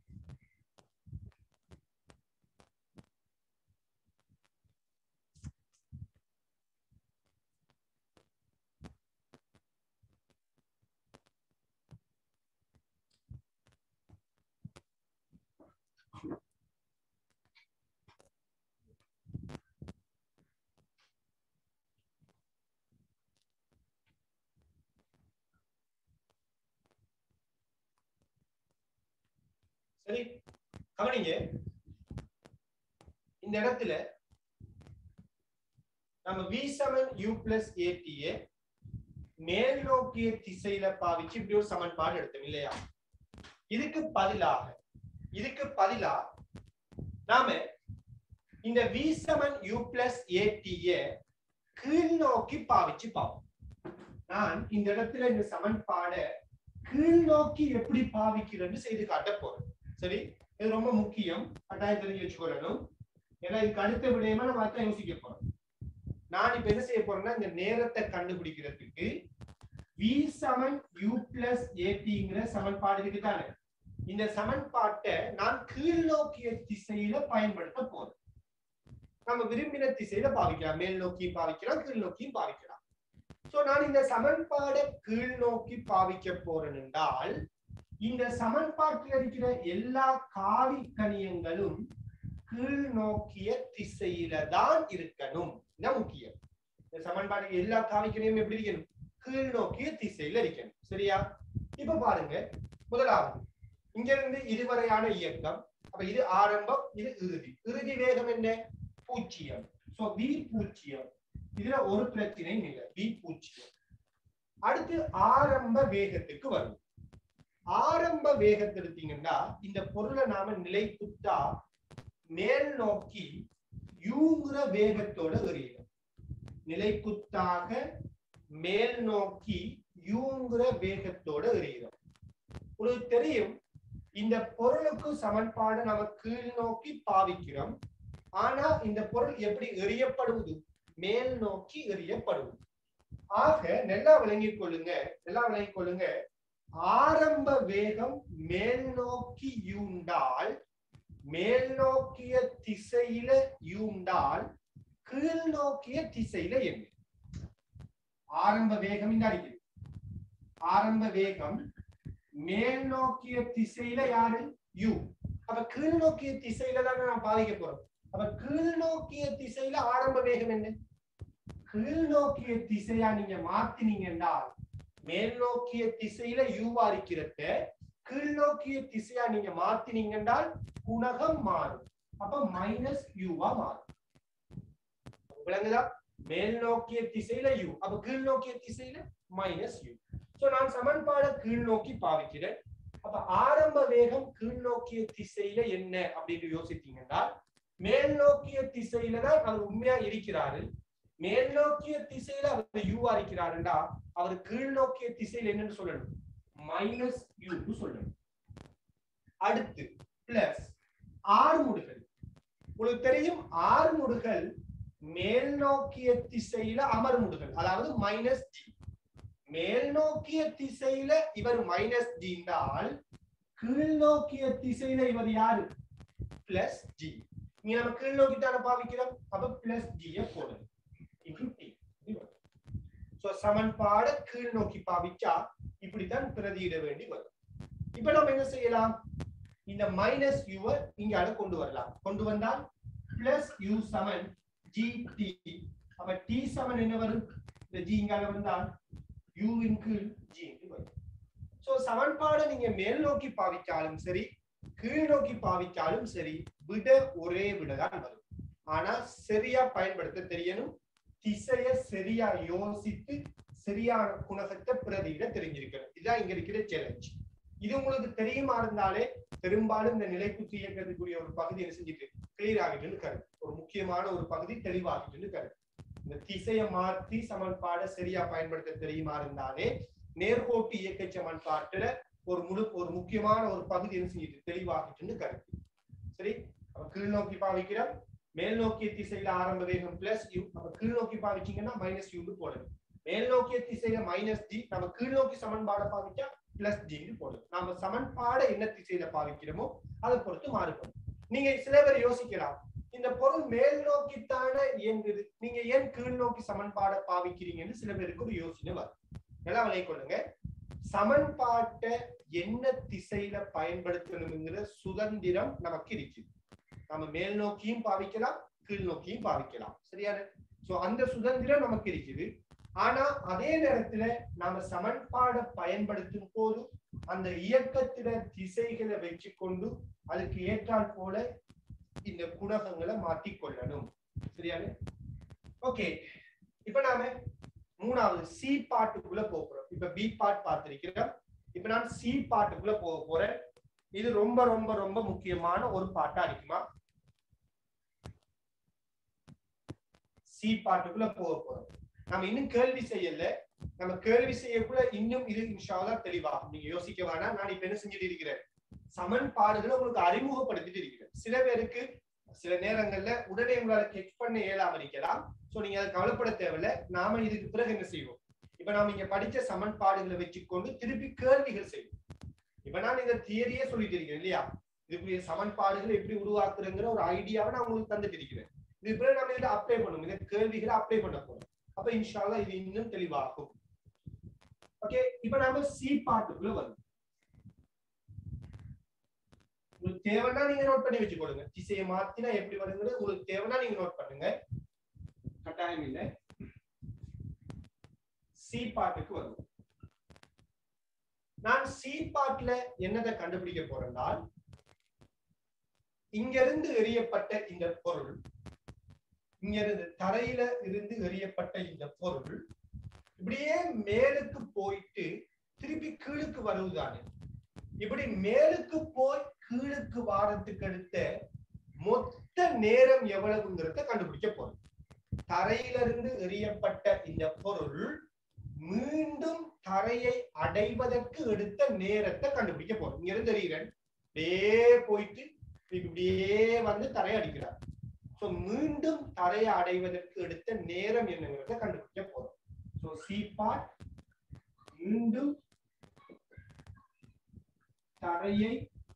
சரி கவனிங்க. இந்த இடத்துல நம்ம v seven u plus ata மேல் நோக்கிய திசையில பாவிச்சு இப்படி ஒரு சமன்பாடு எடுத்தோம் இல்லையா? இதுக்கு பதிலாக இதுக்கு பதிலா நாம இந்த v seven u plus ata கீழ் நோக்கி பாவிச்சு பார்ப்போம். நான் இந்த இடத்துல இந்த சமன்பாடை கீழ் நோக்கி எப்படி பாவிக்கிறேன்னு செய்து காட்ட போறேன். சரி, இது ரொம்ப முக்கியம், கட்டாயம் தெரிஞ்சு வச்சுக்கொள்ளணும். ஏன்னா இதுக்கு அடுத்த விடயமா நம்ம அதான் யோசிக்க போறோம். நான் இப்ப என்ன செய்ய போறேன்னா இந்த நேரத்தை கண்டுபிடிக்கிறதுக்கு v seven u plus atங்கிற சமன்பாடு இருக்குதானே, இந்த சமன்பாட்டை நான் கீழ் நோக்கிய திசையில பயன்படுத்த போறேன். நம்ம விரும்பின திசையில பாவிக்கலாம், மேல் நோக்கி பாவிக்கலாம், கீழ் நோக்கியும் பாவிக்கலாம். சோ நான் இந்த சமன்பாடை கீழ் நோக்கி பாவிக்க போறேன் என்றால் இந்த சமன்பாட்டில் இருக்கிற எல்லா காவி கணியங்களும் கீழ் நோக்கிய திசையில தான் இருக்கணும். இதுதான் முக்கியம். இந்த சமன்பாட்டுக்கு எல்லா காவி கணியமும் எப்படி இருக்கணும், கீழ் நோக்கிய திசையில இருக்கணும். சரியா? இப்ப பாருங்க, முதலாவது இங்க இருந்து இதுவரையான இயக்கம். அப்ப இது ஆரம்பம், இது இறுதி. இறுதி வேகம் என்ன? பூஜ்ஜியம். சோ v பூஜ்ஜியம். இதுல ஒரு பிரச்சனையும் இல்லை, v பூஜ்ஜியம். அடுத்து ஆரம்ப வேகத்துக்கு வரும். ஆரம்ப வேகத்தை எடுத்தீங்கன்னா இந்த பொருளை நாம நிலைக்குத்தா மேல் நோக்கி யூங்கிற வேகத்தோட எறியும். நிலைக்குத்தாக மேல் நோக்கி யூங்கிற வேகத்தோட எறிகிறோம். உங்களுக்கு தெரியும், இந்த பொருளுக்கு சமன்பாடு நம்ம கீழ் நோக்கி பாவிக்கிறோம். ஆனா இந்த பொருள் எப்படி எறியப்படுவது? மேல் நோக்கி எறியப்படுவது. ஆக நல்லா விளங்கிக் கொள்ளுங்க, நல்லா விளங்கிக் கொள்ளுங்க. ஆரம்ப வேகம் மேல் நோக்கி யூண்டால், மேல் நோக்கிய திசையில யூண்டால் கீழ் நோக்கிய திசையில என்ன? ஆரம்ப வேகம் இந்த அடிக்கிறது. ஆரம்ப வேகம் மேல் நோக்கிய திசையில யாரு? யூ. அப்ப கீழ் நோக்கிய திசையில தான் நான் பாதிக்க போறோம். அப்ப கீழ் நோக்கிய திசையில ஆரம்ப வேகம் என்ன? கீழ் நோக்கிய திசையா நீங்க மாத்தினீங்கன்னா மேல் நோக்கிய திசையில யூவா இருக்கிறத கீழ் நோக்கிய திசையா நீங்க மாத்தினீங்கன்னா குணகம் மாறும். அப்ப மைனஸ் யூவா மாறும். விளங்குதா? மேல் நோக்கிய திசையில யூ, அப்ப கீழ் நோக்கிய திசையில மைனஸ் யூ. சோ நான் சமன்பாடை கீழ் நோக்கி பாவிக்கிறேன். அப்ப ஆரம்ப வேகம் கீழ் நோக்கிய திசையில என்ன அப்படின்னு யோசித்தீங்கன்னா மேல் நோக்கிய திசையில தான் அவர் உண்மையா இருக்கிறாரு. மேல் நோக்கிய திசையில அவர் யூவா இருக்கிறாருண்டா அவர் கீழ் நோக்கிய திசையில என்னன்னு சொல்லணும்? மைனஸ் யூ சொல்லணும். அடுத்து பிளஸ் ஆறுமுடுகள். உங்களுக்கு தெரியும் ஆறுமுடுகள் மேல் நோக்கிய திசையில அமர்முடுகள், அதாவது மைனஸ் டி. மேல் நோக்கிய திசையில இவர் மைனஸ் டி என்றால் கீழ் நோக்கிய திசையில இவர் யாரு? Plus g. இங்க நம்ம கீழ் நோக்கி தான பாவிக்கிறோம், அப்ப பிளஸ் ஜி போடுது இன்டு டி. சோ சமன்பாடு கீழ் நோக்கி பாவிச்சா இப்படித்தான் பிரதியிட வேண்டி வரும். இப்ப நம்ம என்ன செய்யலாம்? இந்த மைனஸ் யூ இங்க கொண்டு வரலாம். கொண்டு வந்தால் பிளஸ் யூ சமன் ஜி டி. அப்ப டி சமன் என்ன வரும்? இந்த ஜி இங்க வந்தால் யூ இன் கீழ் ஜி என்று வரும். சோ சமன்பாடு நீங்க மேல் நோக்கி பாவிச்சாலும் சரி கீழ் நோக்கி பாவிச்சாலும் சரி விட ஒரே விடதான் வரும். ஆனா சரியா பயன்படுத்த தெரியணும். திசைய சரியா யோசித்து சரியான குணகத்தை பிரதியிட தெரிஞ்சிருக்கணும். இதுதான் இங்க இருக்கிற சேலஞ்ச். இது உங்களுக்கு தெரியுமா இருந்தாலே பெரும்பாலும் இந்த நிலைக்குத்தி இயக்கத்துக்குரிய ஒரு பகுதி என்ன செஞ்சுட்டு கிளியர் ஆகிட்டு கருத்து. ஒரு முக்கியமான ஒரு பகுதி தெளிவாகிட்டு கருத்து. இந்த திசையை மாற்றி சமன்பாடை சரியா பயன்படுத்த தெரியுமா இருந்தாலே நேர்கோட்டு இயக்க சமன்பாட்டுல ஒரு முழு ஒரு முக்கியமான ஒரு பகுதி என்ன செஞ்சுட்டு தெளிவாகிட்டு கருத்து. சரி, அப்ப கீழ் நோக்கி பாவிக்கிறோம். மேல் நோக்கிய திசையில ஆரம்ப வேகம் பிளஸ் யூ. அப்ப கீழ் நோக்கி பாவிச்சீங்கன்னா மைனஸ் யூ போடணும். மேல் நோக்கிய திசையில மைனஸ் ஜி. நம்ம கீழ் நோக்கி சமன்பாடை பாவிச்சா பிளஸ் ஜி போடணும். நாம சமன்பாடை என்ன திசையில பாவிக்கிறோமோ அதை பொறுத்து மாறுபடும். நீங்க சில பேர் யோசிக்கலாம், இந்த பொருள் மேல் நோக்கித்தான இயங்குது, நீங்க ஏன் கீழ் நோக்கி சமன்பாடை பாவிக்கிறீங்கன்னு சில பேருக்கு ஒரு யோசனை வரும். எல்லாம் விளங்கிக் கொள்ளுங்க. சமன்பாட்டை என்ன திசையில பயன்படுத்தணுங்கிற சுதந்திரம் நமக்கு இருக்குது. நம்ம மேல் நோக்கியும் பாவிக்கலாம் கீழ் நோக்கியும் பாவிக்கலாம். சரியான? சோ அந்த சுதந்திரம் நமக்கு இருக்குது. ஆனா அதே நேரத்துல நாம சமன்பாடை பயன்படுத்தும் போது அந்த இயக்கத்தில திசைகளை வச்சு கொண்டு அதுக்கு ஏற்றால் போல இந்த குணகங்களை மாற்றிக்கொள்ளணும். சரியான? ஓகே, இப்ப நாம மூணாவது சி பாட்டுக்குள்ள போகிறோம். இப்ப பி பார்ட் பார்த்திருக்கிறோம். இப்ப நான் சி பாட்டுக்குள்ள போக போறேன். இது ரொம்ப ரொம்ப ரொம்ப முக்கியமான ஒரு பாட்டா இருக்குமா? சி பாட்டுக்குள்ள போக போறோம். நம்ம இன்னும் கேள்வி செய்யல. நம்ம கேள்வி செய்யக்குள்ள இன்னும் இது இன்ஷா அல்லாஹ் தெளிவாகும். நீங்க யோசிக்க வேணாம். நான் இப்ப என்ன செஞ்சுட்டு இருக்கிறேன்? சமன்பாடுகளை உங்களுக்கு அறிமுகப்படுத்திட்டு இருக்கிறேன். சில பேருக்கு சில நேரங்கள்ல உடனே உங்களால கெச் பண்ண இயலாம இருக்கலாம். சோ நீங்க அதை கவலைப்பட தேவையில்லை. நாம இதுக்கு பிறகு என்ன செய்வோம்? இப்ப நாம இங்க படிச்ச சமன்பாடுகளை வச்சுக்கொண்டு திருப்பி கேள்விகள் செய்வோம். இப்ப நான் இந்த தியரியே சொல்லிட்டு இருக்கிறேன் இல்லையா? இதுக்குரிய சமன்பாடுகள் எப்படி உருவாக்குறங்கிற ஒரு ஐடியாவை நான் உங்களுக்கு தந்துட்டு இருக்கிறேன். இது பிறகு நம்ம இதை அப்ளை பண்ணுவோம். இந்த கேள்விகளை அப்ளை பண்ண போறோம். அப்ப இன்ஷா அல்லாஹ் இது இன்னும் தெளிவாகும். ஓகே, இப்ப நாம சி பார்ட்டுக்குள்ள வரும். உங்களுக்கு தேவைன்னா நீங்க நோட் பண்ணி வச்சுக்கொள்ளுங்க. திசையை மாத்தினா எப்படி வருங்கிறது உங்களுக்கு தேவைன்னா நீங்க நோட் பண்ணுங்க. கட்டாயம் இல்லை. சி பார்ட்டுக்கு வரும். நான் சி பார்ட்ல என்னதை கண்டுபிடிக்க போறேன்னால், இங்க இருந்து எறியப்பட்ட இந்த பொருள், இங்க இருந்து தரையில இருந்து எறியப்பட்ட இந்த பொருள் இப்படியே மேலுக்கு போயிட்டு திருப்பி கீழுக்கு வருவதானே. இப்படி மேலுக்கு போய் கீழுக்கு வாரத்துக்கு அடுத்த மொத்த நேரம் எவ்வளவுங்கிறத கண்டுபிடிக்க போறோம். தரையிலிருந்து எறியப்பட்ட இந்த பொருள் மீண்டும் தரையை அடைவதற்கு எடுத்த நேரத்தை கண்டுபிடிக்க போறோம். இங்க இருந்து எறிகிறேன், அப்படியே போயிட்டு இப்படியே வந்து தரையை அடிக்கிறார். சோ மீண்டும் தரையை அடைவதற்கு எடுத்த நேரம் என்னங்கிறத கண்டுபிடிக்க போறோம். சோ சி பார்ட் மீண்டும் தரையை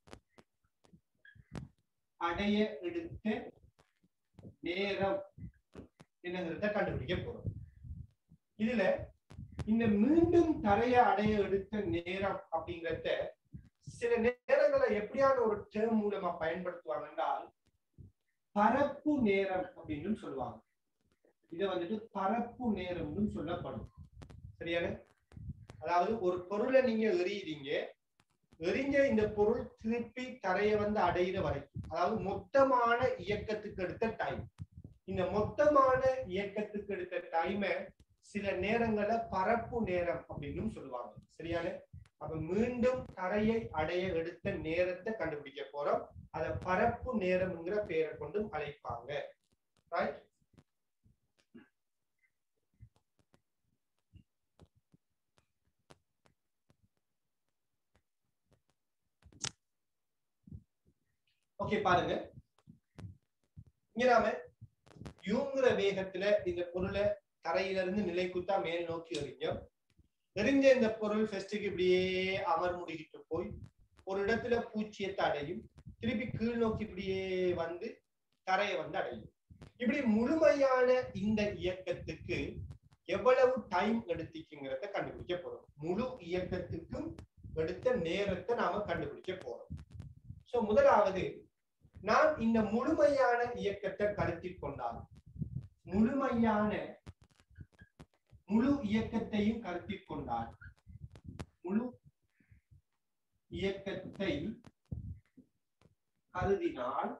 அடைய எடுத்த நேரம் என்னங்கிறத கண்டுபிடிக்க போறோம். இதுல இந்த மீண்டும் தரையை அடைய எடுத்த நேரம் அப்படிங்கிறத சில நேரங்களை எப்படியான ஒரு டேர்ம் மூலமா பயன்படுத்துவாங்க என்றால் பரப்பு நேரம் அப்படின்னு சொல்லுவாங்க. இதை வந்துட்டு பரப்பு நேரம்னு சொல்லப்படும். சரியான? அதாவது ஒரு பொருளை நீங்க எறியறீங்க, எறிஞ்ச இந்த பொருள் திருப்பி தரையை வந்து அடையிற வரைக்கும், அதாவது மொத்தமான இயக்கத்துக்கு எடுத்த டைம். இந்த மொத்தமான இயக்கத்துக்கு எடுத்த டைமை சில நேரங்கள்ல பரப்பு நேரம் அப்படின்னு சொல்லுவாங்க. சரியான? அப்ப மீண்டும் தரையை அடைய எடுத்த நேரத்தை கண்டுபிடிக்க போறோம். அத பரப்பு நேரம்ங்கிற பெயரை கொண்டு அழைப்பாங்க. ரைட்? ஓகே பாருங்க, இங்க நாம யூங்கிற வேகத்துல இந்த பொருளை தரையிலிருந்து நிலைக்குத்தா மேல் நோக்கி எறிஞ்சோம். எறிஞ்ச இந்த பொருள் ஃபெஸ்டுக்கு இப்படியே அமர் முடிக்கிட்டு போய் ஒரு இடத்துல பூச்சியத்தை அடையும், திருப்பி கீழ் நோக்கி இப்படியே வந்து தரையை வந்து அடையும். இப்படி முழுமையான இந்த இயக்கத்துக்கு எவ்வளவு டைம் எடுத்துக்குங்கிறத கண்டுபிடிக்க போறோம். முழு இயக்கத்துக்கும் எடுத்த நேரத்தை நாம கண்டுபிடிக்க போறோம். சோ முதலாவது, நான் இந்த முழுமையான இயக்கத்தை கருத்தில் கொண்டால், முழுமையான முழு இயக்கத்தையும் கருத்தில் கொண்டால், முழு இயக்கத்தை கருதினால்,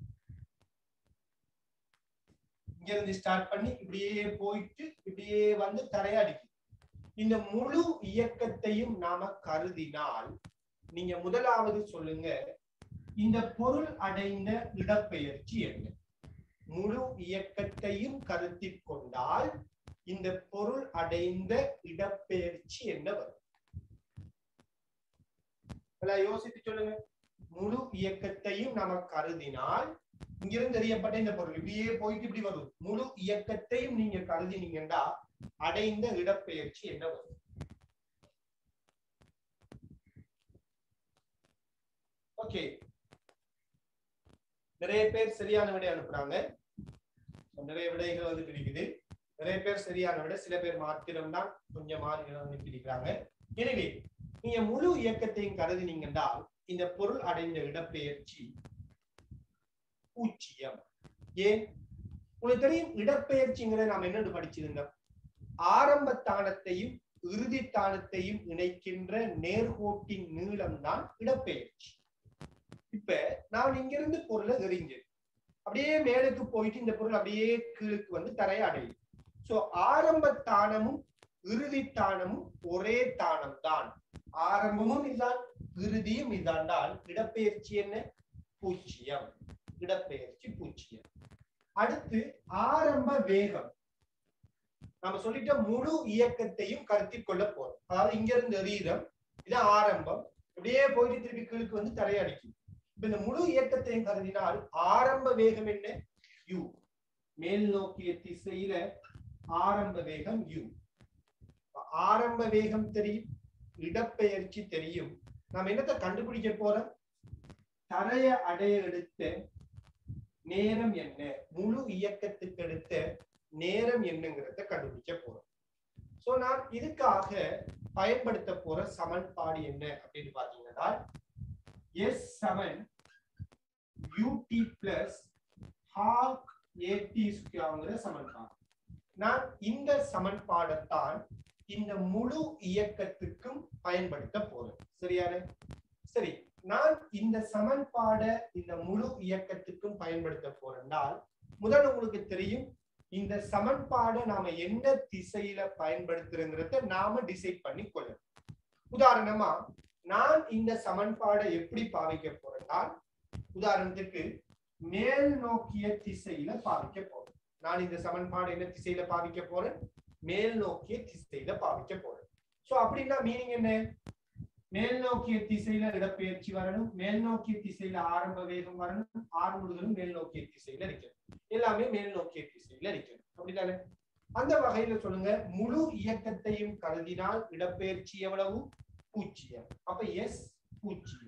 இங்க இருந்து ஸ்டார்ட் பண்ணி இப்படியே போயிட்டு இப்படியே வந்து தரையடிக்கும். இந்த முழு இயக்கத்தையும் நாம கருதினால், நீங்க முதலாவது சொல்லுங்க, இந்த பொருள் அடைந்த இடப்பெயர்ச்சி என்ன? முழு இயக்கத்தையும் கருத்தில் கொண்டால் இந்த பொருள் அடைந்த இடப்பெயர்ச்சி என்ன வரும்? யோசித்து சொல்லுங்க. முழு இயக்கத்தையும் நாம கருதினால், இங்கிருந்து எறியப்பட்ட இந்த பொருள் இப்படியே போயிட்டு இப்படி வரும். முழு இயக்கத்தையும் நீங்க கருதினீங்கன்னா அடைந்த இடப்பெயர்ச்சி என்ன வரும்? ஓகே, நிறைய பேர் சரியான விடை அனுப்புறாங்க. நிறைய விடைகள் வந்து கிடைக்குது. நிறைய பேர் சரியான விட, சில பேர் மாத்திரம்தான் கொஞ்சம் மாறி அனுப்பியிருக்கிறாங்க. எனவே நீங்க முழு இயக்கத்தையும் கருதினீங்கன்னா இந்த பொருள் அடைந்த இடப்பெயர்ச்சி பூஜ்ஜியம். ஏன்? உங்களுக்கு தெரியும், இடப்பெயர்ச்சிங்கிறத நாம் என்னன்னு படிச்சிருந்தோம், ஆரம்ப தானத்தையும் இறுதி தானத்தையும் இணைக்கின்ற நேர்கோட்டின் நீளம் தான் இடப்பெயர்ச்சி. இப்ப நான் இங்கிருந்து பொருளை எறிஞ்சேன், அப்படியே மேலுக்கு போயிட்டு இந்த பொருள் அப்படியே கீழுக்கு வந்து தரையை அடையும். சோ ஆரம்ப தானமும் இறுதி தானமும் ஒரே தானம் தான். ஆரம்பமும் இதான், இறுதியும் இதாண்டால் இடப்பெயர்ச்சி என்ன? பூஜ்ஜியம். இடப்பெயர்ச்சி பூஜ்ஜியம். அடுத்து ஆரம்ப வேகம். நாம சொல்லிட்ட முழு இயக்கத்தையும் கருத்தில் கொள்ள போறோம். அதாவது இங்க இருந்து எறிகிறோம், இதான் ஆரம்பம், இப்படியே போயிட்டு திருப்பி கீழுக்கு வந்து தரையை அடிக்கும். இப்ப இந்த முழு இயக்கத்தையும் கருதினால் ஆரம்ப வேகம் என்ன? u. மேல் நோக்கிய திசையில ஆரம்ப வேகம் u. ஆரம்ப வேகம் தெரியும், இடப்பெயர்ச்சி தெரியும். நாம் என்னத்தை கண்டுபிடிக்க போறோம்? தரைய அடைய எடுத்த நேரம் என்ன, முழு இயக்கத்துக்கு எடுத்த நேரம் என்னங்கிறத கண்டுபிடிக்க போறோம். சோ நான் இதுக்காக பயன்படுத்த போற சமன்பாடு என்ன அப்படின்னு பாத்தீங்கன்னா, S seven ut plus half at square சமன்பாடு. நான் இந்த சமன்பாடத்தான் இந்த முழு இயக்கத்துக்கும் பயன்படுத்த போறேன். சரியான? சரி, நான் இந்த சமன்பாட இந்த முழு இயக்கத்துக்கும் பயன்படுத்த போறேன்னால், முதல் உங்களுக்கு தெரியும், இந்த சமன்பாடை நாம என்ன திசையில பயன்படுத்துறோங்கிறத நாம டிசைட் பண்ணி கொள்ளணும். உதாரணமா நான் இந்த சமன்பாடை எப்படி பாவிக்க போறேன்னால், உதாரணத்துக்கு மேல் நோக்கிய திசையில பாவிக்க போறேன். நான் இந்த சமன்பாடு என்ன திசையில பாவிக்க போறேன்? மேல் நோக்கிய திசையில பாவிக்க போறேன். சோ அப்படின்னா மீனிங் என்ன? மேல் நோக்கிய திசையில இடப்பெயர்ச்சி வரணும், மேல் நோக்கிய திசையில ஆரம்ப வேகம் வரணும், ஆரம்பங்களும் மேல் நோக்கிய திசையில இருக்கணும், எல்லாமே மேல் நோக்கிய திசையில இருக்கணும். அப்படித்தானே? அந்த வகையில சொல்லுங்க, முழு இயக்கத்தையும் கருதினால் இடப்பெயர்ச்சி எவ்வளவு? பூஜ்ஜியம். அப்ப எஸ் பூஜ்ஜியம்.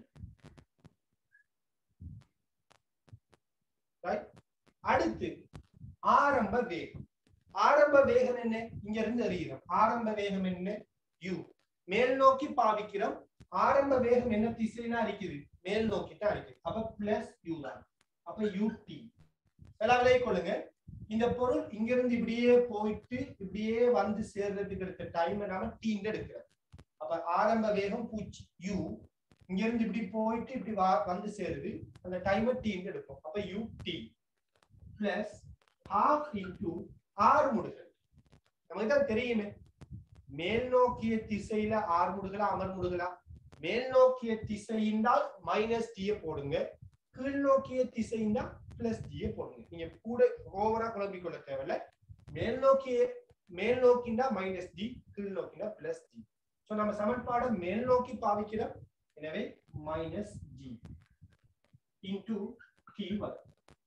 அடுத்து ஆரம்ப வேகம். ஆரம்ப வேகம் என்ன? இங்க இருந்து அறிகிறோம். ஆரம்ப வேகம் என்ன? u. மேல் நோக்கி பாவிக்கிறோம். ஆரம்ப வேகம் என்ன திசைனா இருக்குது? மேல் நோக்கி தான் இருக்குது. அப்ப பிளஸ் u தான். அப்ப ut. எல்லாம் விலை கொள்ளுங்க. இந்த பொருள் இங்க இருந்து இப்படியே போயிட்டு இப்படியே வந்து சேர்றதுக்கு எடுத்த டைம் நாம t எடுக்கிறோம். அப்ப ஆரம்ப வேகம் பூஜ்ஜியம் u. இங்க இருந்து இப்படி போயிட்டு இப்படி வந்து சேருது, அந்த டைம் t எடுப்போம். அப்ப ut plus half into ஆறுமுடுகள். நமக்கு தான் தெரியுமே, மேல் நோக்கிய திசையில ஆறுமுடுகளா அமர்முடுகளா? மேல் நோக்கிய திசையினால் மைனஸ் டி போடுங்க, கீழ் நோக்கிய திசையினால் பிளஸ் டி போடுங்க. நீங்க கூட ஓவரா குழம்பிக் கொள்ள தேவையில்ல. மேல் நோக்கிய மேல் நோக்கினா மைனஸ் டி, கீழ் நோக்கினா பிளஸ் டி. சோ நம்ம சமன்பாடை மேல் நோக்கி பாவிக்கிறோம். எனவே மைனஸ் ஜி இன்டு டி வரும்.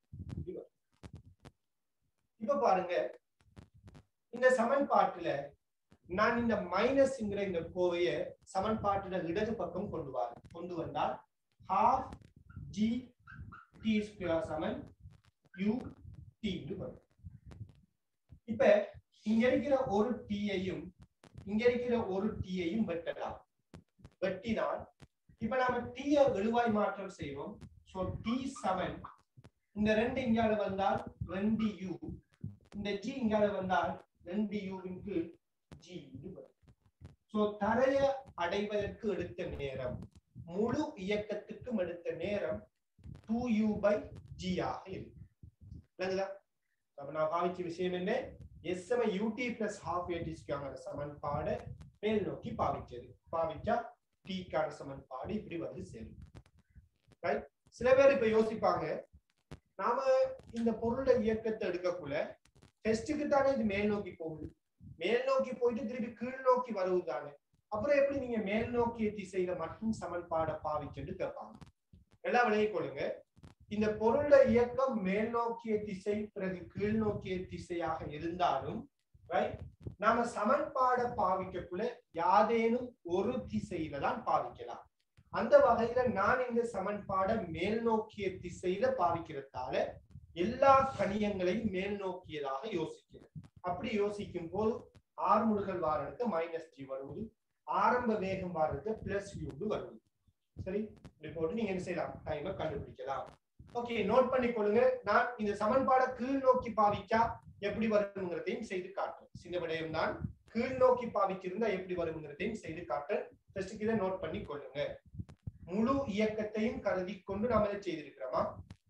இப்ப பாருங்க இந்த சமன்பாட்டுல நான் இந்த மைனஸ்ங்கிற இந்த கோவையை சமன்பாட்டுல இடது பக்கம் கொண்டு வர கொண்டு வந்தால் half g t ஸ்கொயர் சமன் u t வரும். இப்ப இங்க இருக்கிற ஒரு t ஐயும் இங்க இருக்கிற ஒரு t ஐயும் வெட்டலாம். வெட்டினால் இப்ப நாம t ஐ எழுவாய் மாற்றம் செய்வோம். சோ t சமன் இந்த ரெண்டு இங்கால வந்தால் ரெண்டு u, இந்த g இங்கால வந்தால் ரெண்டு u இன் கீழ் g வரும். சோ தரைய அடைவதற்கு எடுத்த நேரம் முழு இயக்கத்துக்கும் எடுத்த நேரம் two u by g ஆக இருக்கும். இல்லைங்களா? அப்ப நான் பாவிச்ச விஷயம் என்ன? s சம ut plus half at square சமன்பாடு மேல் நோக்கி பாவிச்சது. பாவிச்சா t க்கான சமன்பாடு இப்படி வந்து சேரும். ரைட்? சில பேர் இப்ப யோசிப்பாங்க, நாம இந்த பொருளை இயக்கத்தை எடுக்கக்குள்ள டெஸ்டுக்கு தானே இது மேல் நோக்கி போகுது, மேல் நோக்கி போயிட்டு திருப்பி கீழ் நோக்கி வருவது தானே, அப்புறம் எப்படி நீங்க மேல் நோக்கிய திசையில மட்டும் சமன்பாடை பாவிச்சுட்டு கேட்பாங்க. எல்லாம் விளைய கொள்ளுங்க, இந்த பொருளை இயக்கம் மேல் நோக்கிய திசை பிறகு கீழ் நோக்கிய திசையாக இருந்தாலும் நாம சமன்பாடை பாவிக்கக்குள்ள யாதேனும் ஒரு திசையில தான் பாவிக்கலாம். அந்த வகையில நான் இந்த சமன்பாடை மேல் நோக்கிய திசையில பாவிக்கிறதால எல்லா கணியங்களையும் மேல் நோக்கியதாக யோசிக்கிறேன். அப்படி யோசிக்கும் போது ஆர்முடுகள் வாரத்துக்கு மைனஸ் ஜி வருவது, ஆரம்ப வேகம் வாரத்துக்கு பிளஸ் யூ வருவது. சரி, இப்படி போட்டு நீங்க என்ன செய்யலாம், டைமை கண்டுபிடிக்கலாம். ஓகே, நோட் பண்ணிக்கொள்ளுங்க. நான் இந்த சமன்பாடை கீழ் நோக்கி பாவிச்சா எப்படி வருங்கிறதையும் செய்து காட்டுறேன். சின்ன விடயம் தான், கீழ் நோக்கி பாவிச்சிருந்தா எப்படி வருங்கிறதையும் செய்து காட்டுறேன். ஃபர்ஸ்ட் இதை நோட் பண்ணி கொள்ளுங்க. முழு இயக்கத்தையும் கருதி கொண்டு நாம இதை செய்திருக்கிறோமா?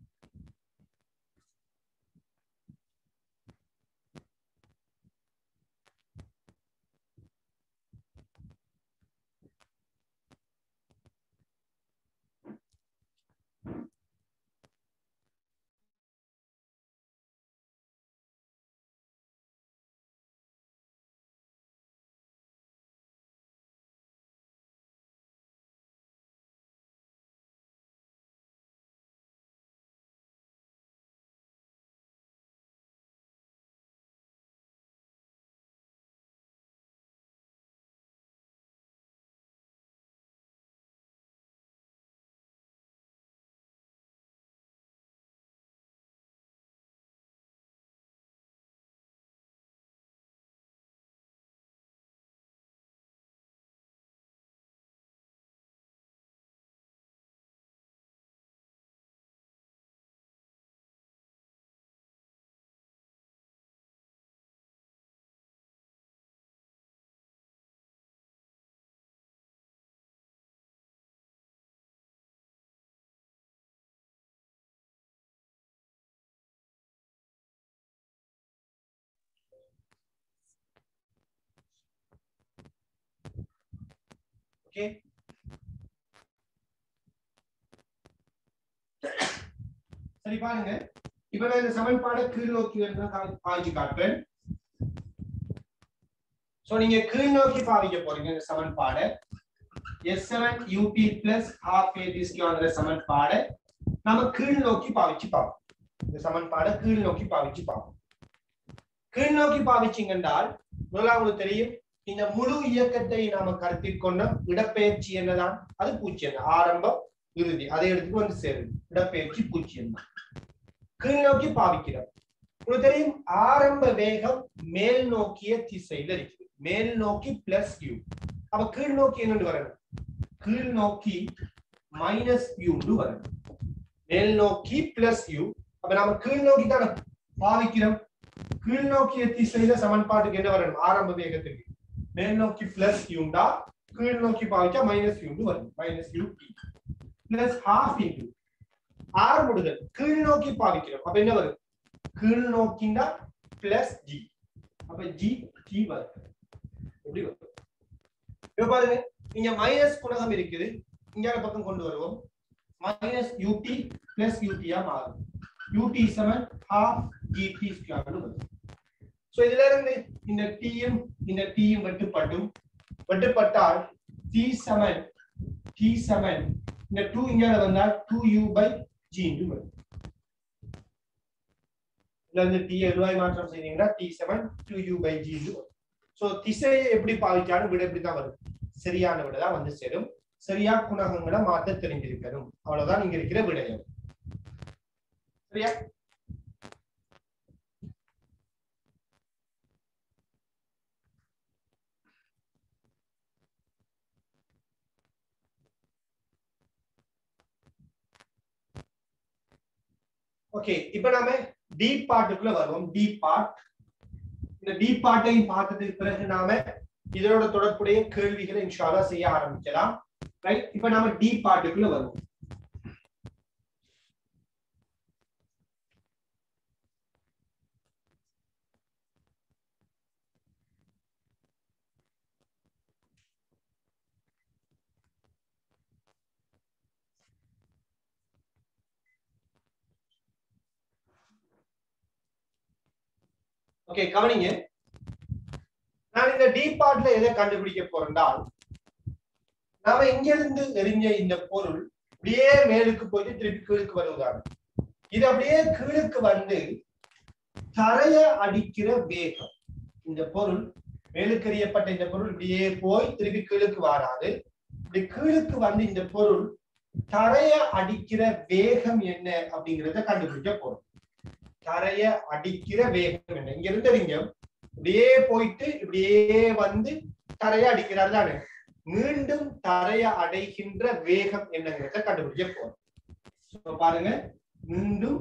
ஓகே, சரி பாருங்க. இப்ப நான் இந்த சமன்பாடை கீழ் நோக்கி பாவிச்சு காட்டுறேன். சோ நீங்க கீழ் நோக்கி பாவிக்க போறீங்க இந்த சமன்பாடை. s seven ut plus half a t square சமன்பாடை நாம கீழ் நோக்கி பாவிச்சு பார்ப்போம். இந்த சமன்பாடை கீழ் நோக்கி பாவிச்சு பார்ப்போம். கீழ் நோக்கி பாவிச்சிங்க என்றால் முதலாவது தெரியும், இந்த முழு இயக்கத்தை நாம கருத்தில் கொண்ட இடப்பெயர்ச்சி என்னதான், அது பூஜ்ஜியம். ஆரம்பம் இறுதி அதை எடுத்துட்டு வந்து சேரும். இடப்பெயர்ச்சி பூஜ்ஜியம் தான். கீழ் நோக்கி பாவிக்கிறோம். உங்களுக்கு தெரியும், ஆரம்ப வேகம் மேல் நோக்கிய திசையில இருக்குது. மேல் நோக்கி பிளஸ் யூ. அப்ப கீழ் நோக்கி என்னன்னு வரணும், கீழ் நோக்கி மைனஸ் யூ வரணும். மேல் நோக்கி பிளஸ் யூ. அப்ப நாம கீழ் நோக்கி தான் பாவிக்கிறோம். கீழ் நோக்கிய திசையில சமன்பாட்டுக்கு என்ன வரணும், ஆரம்ப வேகத்துக்கு மேல் நோக்கி பிளஸ் யூண்டா, கீழ் நோக்கி பாவிச்சா மைனஸ் யூ வரும். Minus u t plus half into ஆர் முடிதல் கீழ் நோக்கி பாவிக்கிறோம். அப்ப என்ன வரும், கீழ் நோக்கிண்டா பிளஸ் ஜி. அப்ப ஜி டி வரும். எப்படி வரும் இப்ப பாருங்க, இங்க மைனஸ் குணகம் இருக்குது, இங்க பக்கம் கொண்டு வருவோம். மைனஸ் யூடி பிளஸ் யூடியா மாறும். யூடி சமன் ஹாஃப் ஜிடி ஸ்கொயர் வரும். சோ இதுல இருந்து இந்த டீயும் இந்த டீயும் வெட்டுப்படும். வெட்டுப்பட்டால் டி சமன் டி சமன் இந்த டூ இங்க வந்தால் டூ யூ பை ஜி வரும். இதுல இருந்து t எழுவாய் மாற்றம் செய்தீங்கன்னா t seven two u by g. So திசையை எப்படி பாவிச்சாலும் விட இப்படி தான் வரும். சரியான விட தான் வந்து சேரும். சரியா குணகங்களை மாற்ற தெரிஞ்சிருக்கணும். அவ்வளவுதான் இங்க இருக்கிற விடயம். சரியா? ஓகே, இப்போ நாம டீப் பார்ட்டுக்குள்ள வருவோம். D part. இந்த டீப் பார்ட்டையும் பார்த்ததுக்கு பிறகு நாம இதோட தொடர்புடைய கேள்விகளை இன்ஷா அல்லாஹ் செய்ய ஆரம்பிக்கலாம். ரைட், இப்போ நாம டீப் பார்ட்டுக்குள்ள வருவோம். ஓகே, கவனிங்க. நான் இந்த டீப் பார்ட்ல எதை கண்டுபிடிக்க போறேன்டால், நாம இங்க இருந்து எரிஞ்ச இந்த பொருள் அப்படியே மேலுக்கு போயிட்டு திருப்பி கீழுக்கு வருவதாங்க. இது அப்படியே கீழுக்கு வந்து தரைய அடிக்கிற வேகம். இந்த பொருள் மேலுக்கு எறியப்பட்ட இந்த பொருள் இப்படியே போய் திருப்பி கீழுக்கு வராது. இப்படி கீழுக்கு வந்து இந்த பொருள் தரைய அடிக்கிற வேகம் என்ன அப்படிங்கிறத கண்டுபிடிக்க போறோம். தரைய அடிக்கிற வேகம் என்ன? இங்க இருந்து நீங்க இப்படியே போயிட்டு இப்படியே வந்து தரைய அடிக்கிறார் தானே, மீண்டும் தரைய அடைகின்ற வேகம் என்னங்கிறத கண்டுபிடிக்க போறோம். பாருங்க, மீண்டும்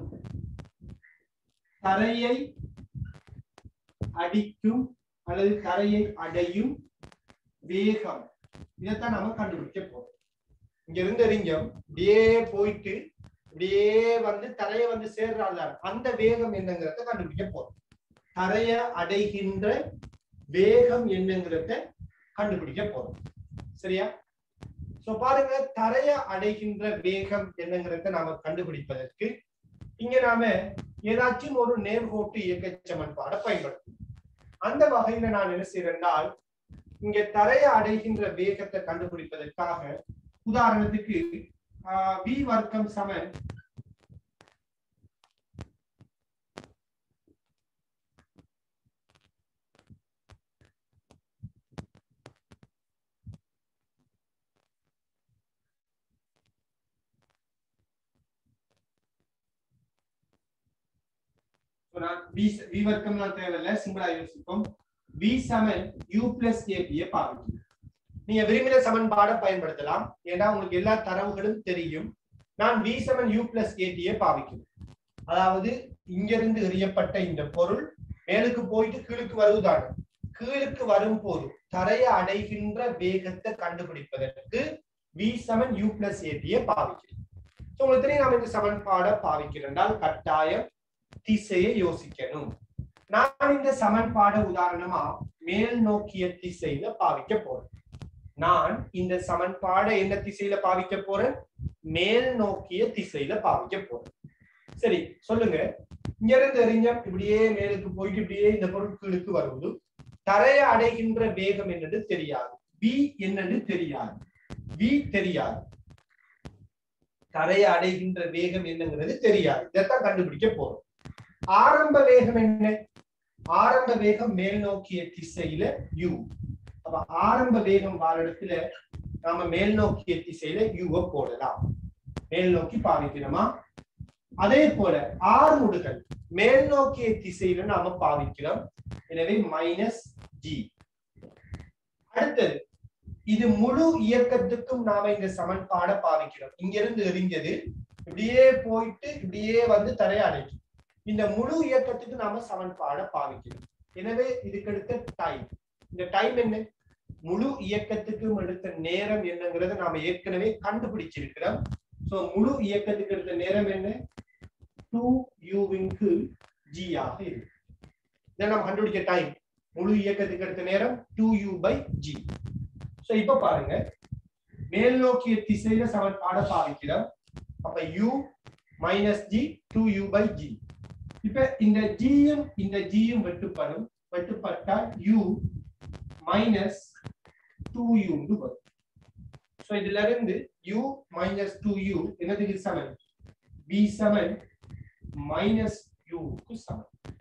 தரையை அடிக்கும் அல்லது தரையை அடையும் வேகம், இதைத்தான் நாம கண்டுபிடிக்க போறோம். இங்க இருந்து எரிஞ்சம் இப்படியே போயிட்டு இப்படியே வந்து தரைய வந்து சேர்றாள், அந்த வேகம் என்னங்கிறத கண்டுபிடிக்க போறோம். தரைய அடைகின்ற வேகம் என்னங்கிறத கண்டுபிடிக்க போறோம். சரியா? சோ பாருங்க, தரைய அடைகின்ற வேகம் என்னங்கிறத நாம கண்டுபிடிப்பதற்கு இங்க நாம ஏதாச்சும் ஒரு நேர்கோட்டு இயக்க சமன்பாடை பயன்படுத்தும். அந்த வகையில நான் என்ன செய்யறேன்னால், இங்க தரைய அடைகின்ற வேகத்தை கண்டுபிடிப்பதற்காக உதாரணத்துக்கு v வர்க்கம் சமன் v வர்க்கம் நான் தேவையில்லை, சிம்பிளா யோசிப்போம். v சமன் u plus ab பாருங்க. நீங்க விரும்பின சமன்பாடை பயன்படுத்தலாம், ஏன்னா உங்களுக்கு எல்லா தரவுகளும் தெரியும். நான் v சமன் u plus at பாவிக்கிறேன். அதாவது இங்கிருந்து எறியப்பட்ட இந்த பொருள் மேலுக்கு போயிட்டு கீழுக்கு வருவதான, கீழுக்கு வரும் போது தரைய அடைகின்ற வேகத்தை கண்டுபிடிப்பதற்கு v சமன் u plus at பாவிக்கிறேன். உங்களுக்கு தெரியும், நாம இந்த சமன்பாடை பாவிக்கிறேன்னால் கட்டாயம் திசையை யோசிக்கணும். நான் இந்த சமன்பாடை உதாரணமா மேல் நோக்கிய திசையில பாவிக்க போறேன். நான் இந்த சமன்பாடை என்ன திசையில பாவிக்க போறேன்? மேல் நோக்கிய திசையில பாவிக்க போறேன். சரி, சொல்லுங்க. இங்க இருந்து எறிஞ்ச இப்படியே மேலுக்கு போயிட்டு இப்படியே இந்த பொருட்களுக்கு வருவது, தரைய அடைகின்ற வேகம் என்னன்னு தெரியாது, v என்னன்னு தெரியாது, v தெரியாது, தரைய அடைகின்ற வேகம் என்னங்கிறது தெரியாது. இதைத்தான் கண்டுபிடிக்க போறோம். ஆரம்ப வேகம் என்ன? ஆரம்ப வேகம் மேல் நோக்கிய திசையில u. அப்ப ஆரம்ப வேகம் வார இடத்துல நாம மேல் நோக்கிய திசையில u போடலாம். மேல் நோக்கி பாவிக்கிறோமா? அதே போல ஆர்முடுகள் மேல் நோக்கிய திசையில நாம பாவிக்கிறோம். எனவே மைனஸ் ஜி. அடுத்தது, இது முழு இயக்கத்துக்கும் நாம இந்த சமன்பாடை பாவிக்கிறோம். இங்கிருந்து எரிஞ்சது இப்படியே போயிட்டு இப்படியே வந்து தரைய அடைக்கும். இந்த முழு இயக்கத்துக்கு நாம சமன்பாடை பாவிக்கிறோம். எனவே இதுக்கு எடுத்த டைம், இந்த டைம் என்ன? முழு இயக்கத்துக்கும் எடுத்த நேரம் என்னங்கிறத நாம ஏற்கனவே கண்டுபிடிச்சிருக்கிறோம். சோ முழு இயக்கத்துக்கு எடுத்த நேரம் என்ன? டூ யூவிற்கு ஜி ஆக இருக்கு. இதை நம்ம கண்டுபிடிக்க டைம், முழு இயக்கத்துக்கு எடுத்த நேரம் two u by g. So இப்ப பாருங்க, மேல் நோக்கிய திசையில சமன்பாடை பாவிக்கிறோம். அப்ப u minus g two u by g. இப்ப இந்த ஜியும் இந்த ஜியும் வெட்டுப்படும். வெட்டுப்பட்டால் u மைனஸ் டூ யூ வரும். சோ இதுல இருந்து u மைனஸ் டூ யூ என்னதுக்கு சமன்? v சமன் மைனஸ் u க்கு சமன்.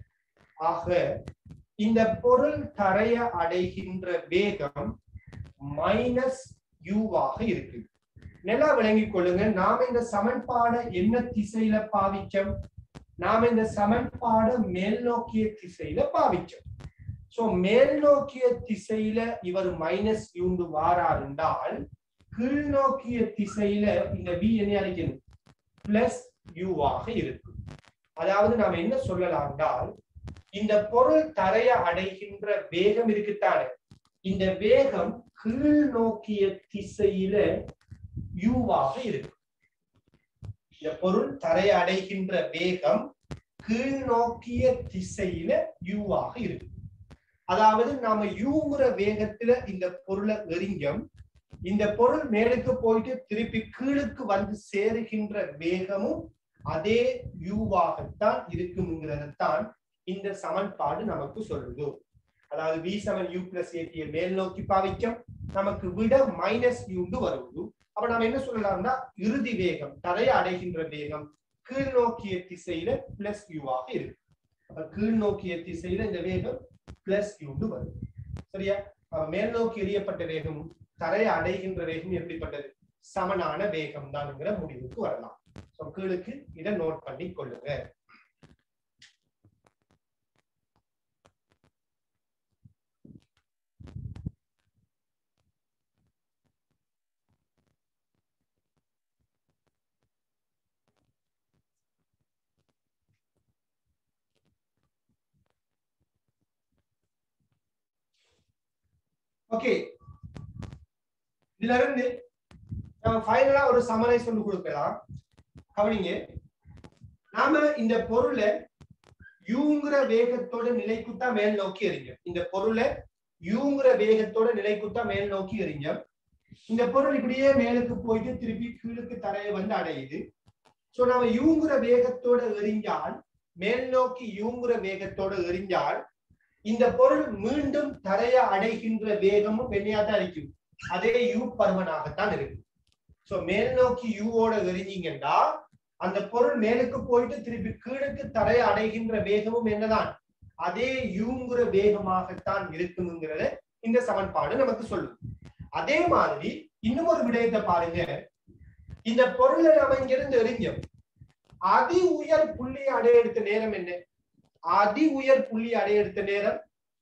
ஆக இந்த பொருள் தரைய அடைகின்ற வேகம் மைனஸ் யூவாக இருக்கு. நல்லா விளங்கிக் கொள்ளுங்க. நாம இந்த சமன்பாடை என்ன திசையில பாவிச்சோம்? நாம இந்த சமன்பாடை மேல் நோக்கிய திசையில பாவிச்சோம். சோ மேல் நோக்கிய திசையில இவர் மைனஸ் யூண்டு வாரார் என்றால் கீழ் நோக்கிய திசையில இந்த v என்ன அழைக்கணும்? பிளஸ் யூவாக இருக்கும். அதாவது நாம என்ன சொல்லலாம் என்றால் இந்த பொருள் தரைய அடைகின்ற வேகம் இருக்குத்தானே, இந்த வேகம் கீழ் நோக்கிய திசையில யூவாக இருக்கும். இந்த பொருள் தரைய அடைகின்ற வேகம் கீழ் நோக்கிய திசையில யூவாக இருக்கும். அதாவது நாம யூங்கிற வேகத்துல இந்த பொருளை எறிஞ்சோம், இந்த பொருள் மேலுக்கு போயிட்டு திருப்பி கீழுக்கு வந்து சேருகின்ற வேகமும் அதே யூவாகத்தான் இருக்கும்ங்கிறதான் இந்த சமன்பாடு நமக்கு சொல்லுது. அதாவது v சமன் u பிளஸ் at மேல் நோக்கி பாவிச்சோம், நமக்கு விட மைனஸ் யூண்டு வருவது. அப்ப நம்ம என்ன சொல்லலாம்னா இறுதி வேகம் தரைய அடைகின்ற வேகம் கீழ் நோக்கிய திசையில பிளஸ் யூவாக இருக்கு. அப்ப கீழ் நோக்கிய திசையில இந்த வேகம் பிளஸ் யூண்டு வருது. சரியா? மேல் நோக்கி எறியப்பட்ட வேகம் தரைய அடைகின்ற வேகம் எப்படிப்பட்டது? சமனான வேகம் தான்ங்கிற முடிவுக்கு வரலாம். கீழுக்கு இதை நோட் பண்ணி கொள்ளுங்க. ஓகே, இதுல இருந்து நம்ம ஃபைனலா ஒரு சமரை சொல்லி கொடுக்கலாம். கவனிங்க, நாம இந்த பொருளை யூங்கிற வேகத்தோட நிலைக்குத்தா மேல் நோக்கி எறிஞ்சோம். இந்த பொருளை யூங்கிற வேகத்தோட நிலைக்குத்தா மேல் நோக்கி எறிஞ்சோம். இந்த பொருள் இப்படியே மேலுக்கு போயிட்டு திருப்பி கீழுக்கு தரையை வந்து அடையுது. சோ நம்ம யூங்கிற வேகத்தோட எறிஞ்சால், மேல் நோக்கி யூங்கிற வேகத்தோட எறிஞ்சால் இந்த பொருள் மீண்டும் தரைய அடைகின்ற வேகமும் என்னையாதான் இருக்கும், அதே யூ பருமனாகத்தான் இருக்கு. சோ மேல் நோக்கி யூவோட எறிஞ்சிங்கன்னா அந்த பொருள் மேலுக்கு போயிட்டு திருப்பி கீழுக்கு தரைய அடைகின்ற வேகமும் என்னதான், அதே யூங்கிற வேகமாகத்தான் இருக்குங்கிறத இந்த சமன்பாடு நமக்கு சொல்லும். அதே மாதிரி இன்னும் ஒரு விடயத்தை பாருங்க. இந்த பொருளை நம்ம இங்கிருந்து எறிஞ்சோம், அதி உயர் புள்ளி அடைய எடுத்த நேரம் என்ன? அதி உயர் புள்ளி அடைய எடுத்த நேரம்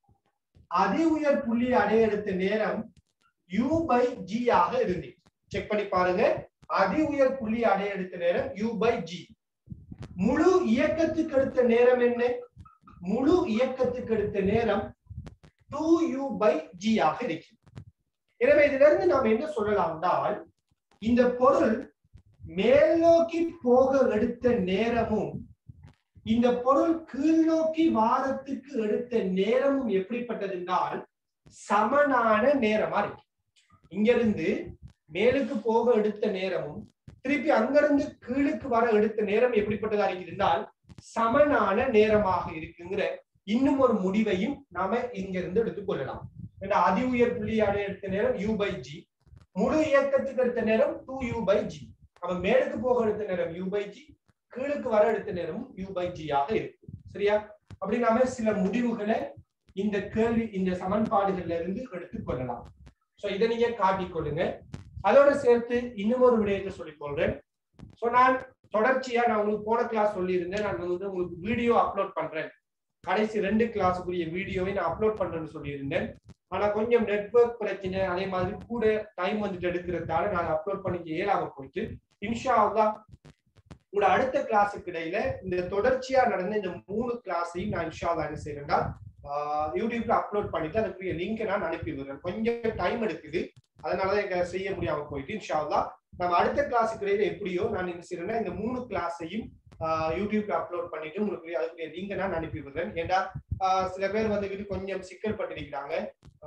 அதி உயர் புள்ளி அடைய எடுத்த நேரம் u by g ஆக இருந்து. செக் பண்ணி பாருங்க. அதி உயர் புள்ளி அடைய எடுத்த நேரம் u by g. முழு இயக்கத்துக்கு எடுத்த நேரம் என்ன? முழு இயக்கத்துக்கு எடுத்த நேரம் டூ யூ by g ஆக இருக்கு. எனவே இதுல இருந்து நாம் என்ன சொல்லலாம் என்றால் இந்த பொருள் மேல் நோக்கி போக எடுத்த நேரமும் இந்த பொருள் கீழ் நோக்கி வாரத்துக்கு எடுத்த நேரமும் எப்படிப்பட்டது என்றால் சமனான நேரமா இருக்கு. இங்கிருந்து மேலுக்கு போக எடுத்த நேரமும் திருப்பி அங்கிருந்து கீழுக்கு வர எடுத்த நேரம் எப்படிப்பட்டதா இருக்கிறால் சமனான நேரமாக இருக்குங்கிற இன்னும் ஒரு முடிவையும் நாம இங்கிருந்து எடுத்துக்கொள்ளலாம். அதி உயர் புள்ளி அடைய எடுத்த நேரம் u by g, முழு இயக்கத்துக்கு எடுத்த நேரம் டூ யூ by g. அப்ப மேலுக்கு போக எடுத்த நேரம் u by g, கீழுக்கு வர எடுத்த நேரமும் u by g ஆக இருக்கு. சரியா? அப்படி நாம சில முடிவுகளை இந்த கேள்வி இந்த சமன்பாடுகள்ல இருந்து எடுத்துக் கொள்ளலாம். சோ இதை நீங்க காட்டிக்கொள்ளுங்க. அதோட சேர்த்து இன்னும் ஒரு விடயத்தை சொல்லிக் கொள்றேன். சோ நான் தொடர்ச்சியா நான் உங்களுக்கு போன கிளாஸ் சொல்லியிருந்தேன், நான் வந்து உங்களுக்கு வீடியோ அப்லோட் பண்றேன். கடைசி ரெண்டு கிளாஸுக்குரிய வீடியோவை நான் அப்லோட் பண்றேன்னு சொல்லியிருந்தேன். ஆனா கொஞ்சம் நெட்வொர்க் பிரச்சனை, அதே மாதிரி கூட டைம் வந்துட்டு எடுக்கிறதால நான் அப்லோட் பண்ணிக்க இயலாம போயிட்டு, இன்ஷா அல்லாஹ் உங்களோட அடுத்த கிளாஸுக்கு இடையில இந்த தொடர்ச்சியா நடந்த இந்த மூணு கிளாஸையும் நான் இன்ஷா அல்லாஹ் என்ன செய்யறேன்னா யூடியூப்ல அப்லோட் பண்ணிட்டு அதுக்குரிய லிங்க் நான் அனுப்பி விடுறேன். கொஞ்சம் டைம் எடுக்குது, அதனாலதான் எனக்கு செய்ய முடியாம போயிட்டு இன்ஷா அல்லாஹ் நம்ம அடுத்த கிளாஸுக்கு இடையில எப்படியோ நான் என்ன செய்யறேன்னா இந்த மூணு கிளாஸையும் யூடியூப்ல அப்லோட் பண்ணிட்டு உங்களுக்கு அதுக்குரிய லிங்க் நான் அனுப்பி விடுறேன். ஏன்னா சில பேர் வந்துகிட்டு கொஞ்சம் சிக்கல் பட்டிருக்கிறாங்க,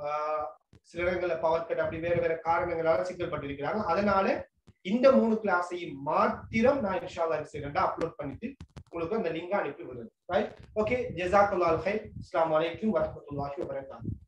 சில இடங்கள்ல பவர் கட் அப்படி வேற வேற காரணங்களால சிக்கல் பட்டிருக்கிறாங்க. அதனால இந்த மூணு கிளாஸையும் மாத்திரம் நான் இன்ஷா அல்லாஹ் என்ன செய்யறேன்னா அப்லோட் பண்ணிட்டு உங்களுக்கு அந்த லிங்க் அனுப்பி விடுறேன். ரைட்? ஓகே, ஜஸாக்கல்லாஹு கைர். அஸ்ஸலாமு அலைக்கும் வரஹ்மத்துல்லாஹி வபரகாத்துஹு.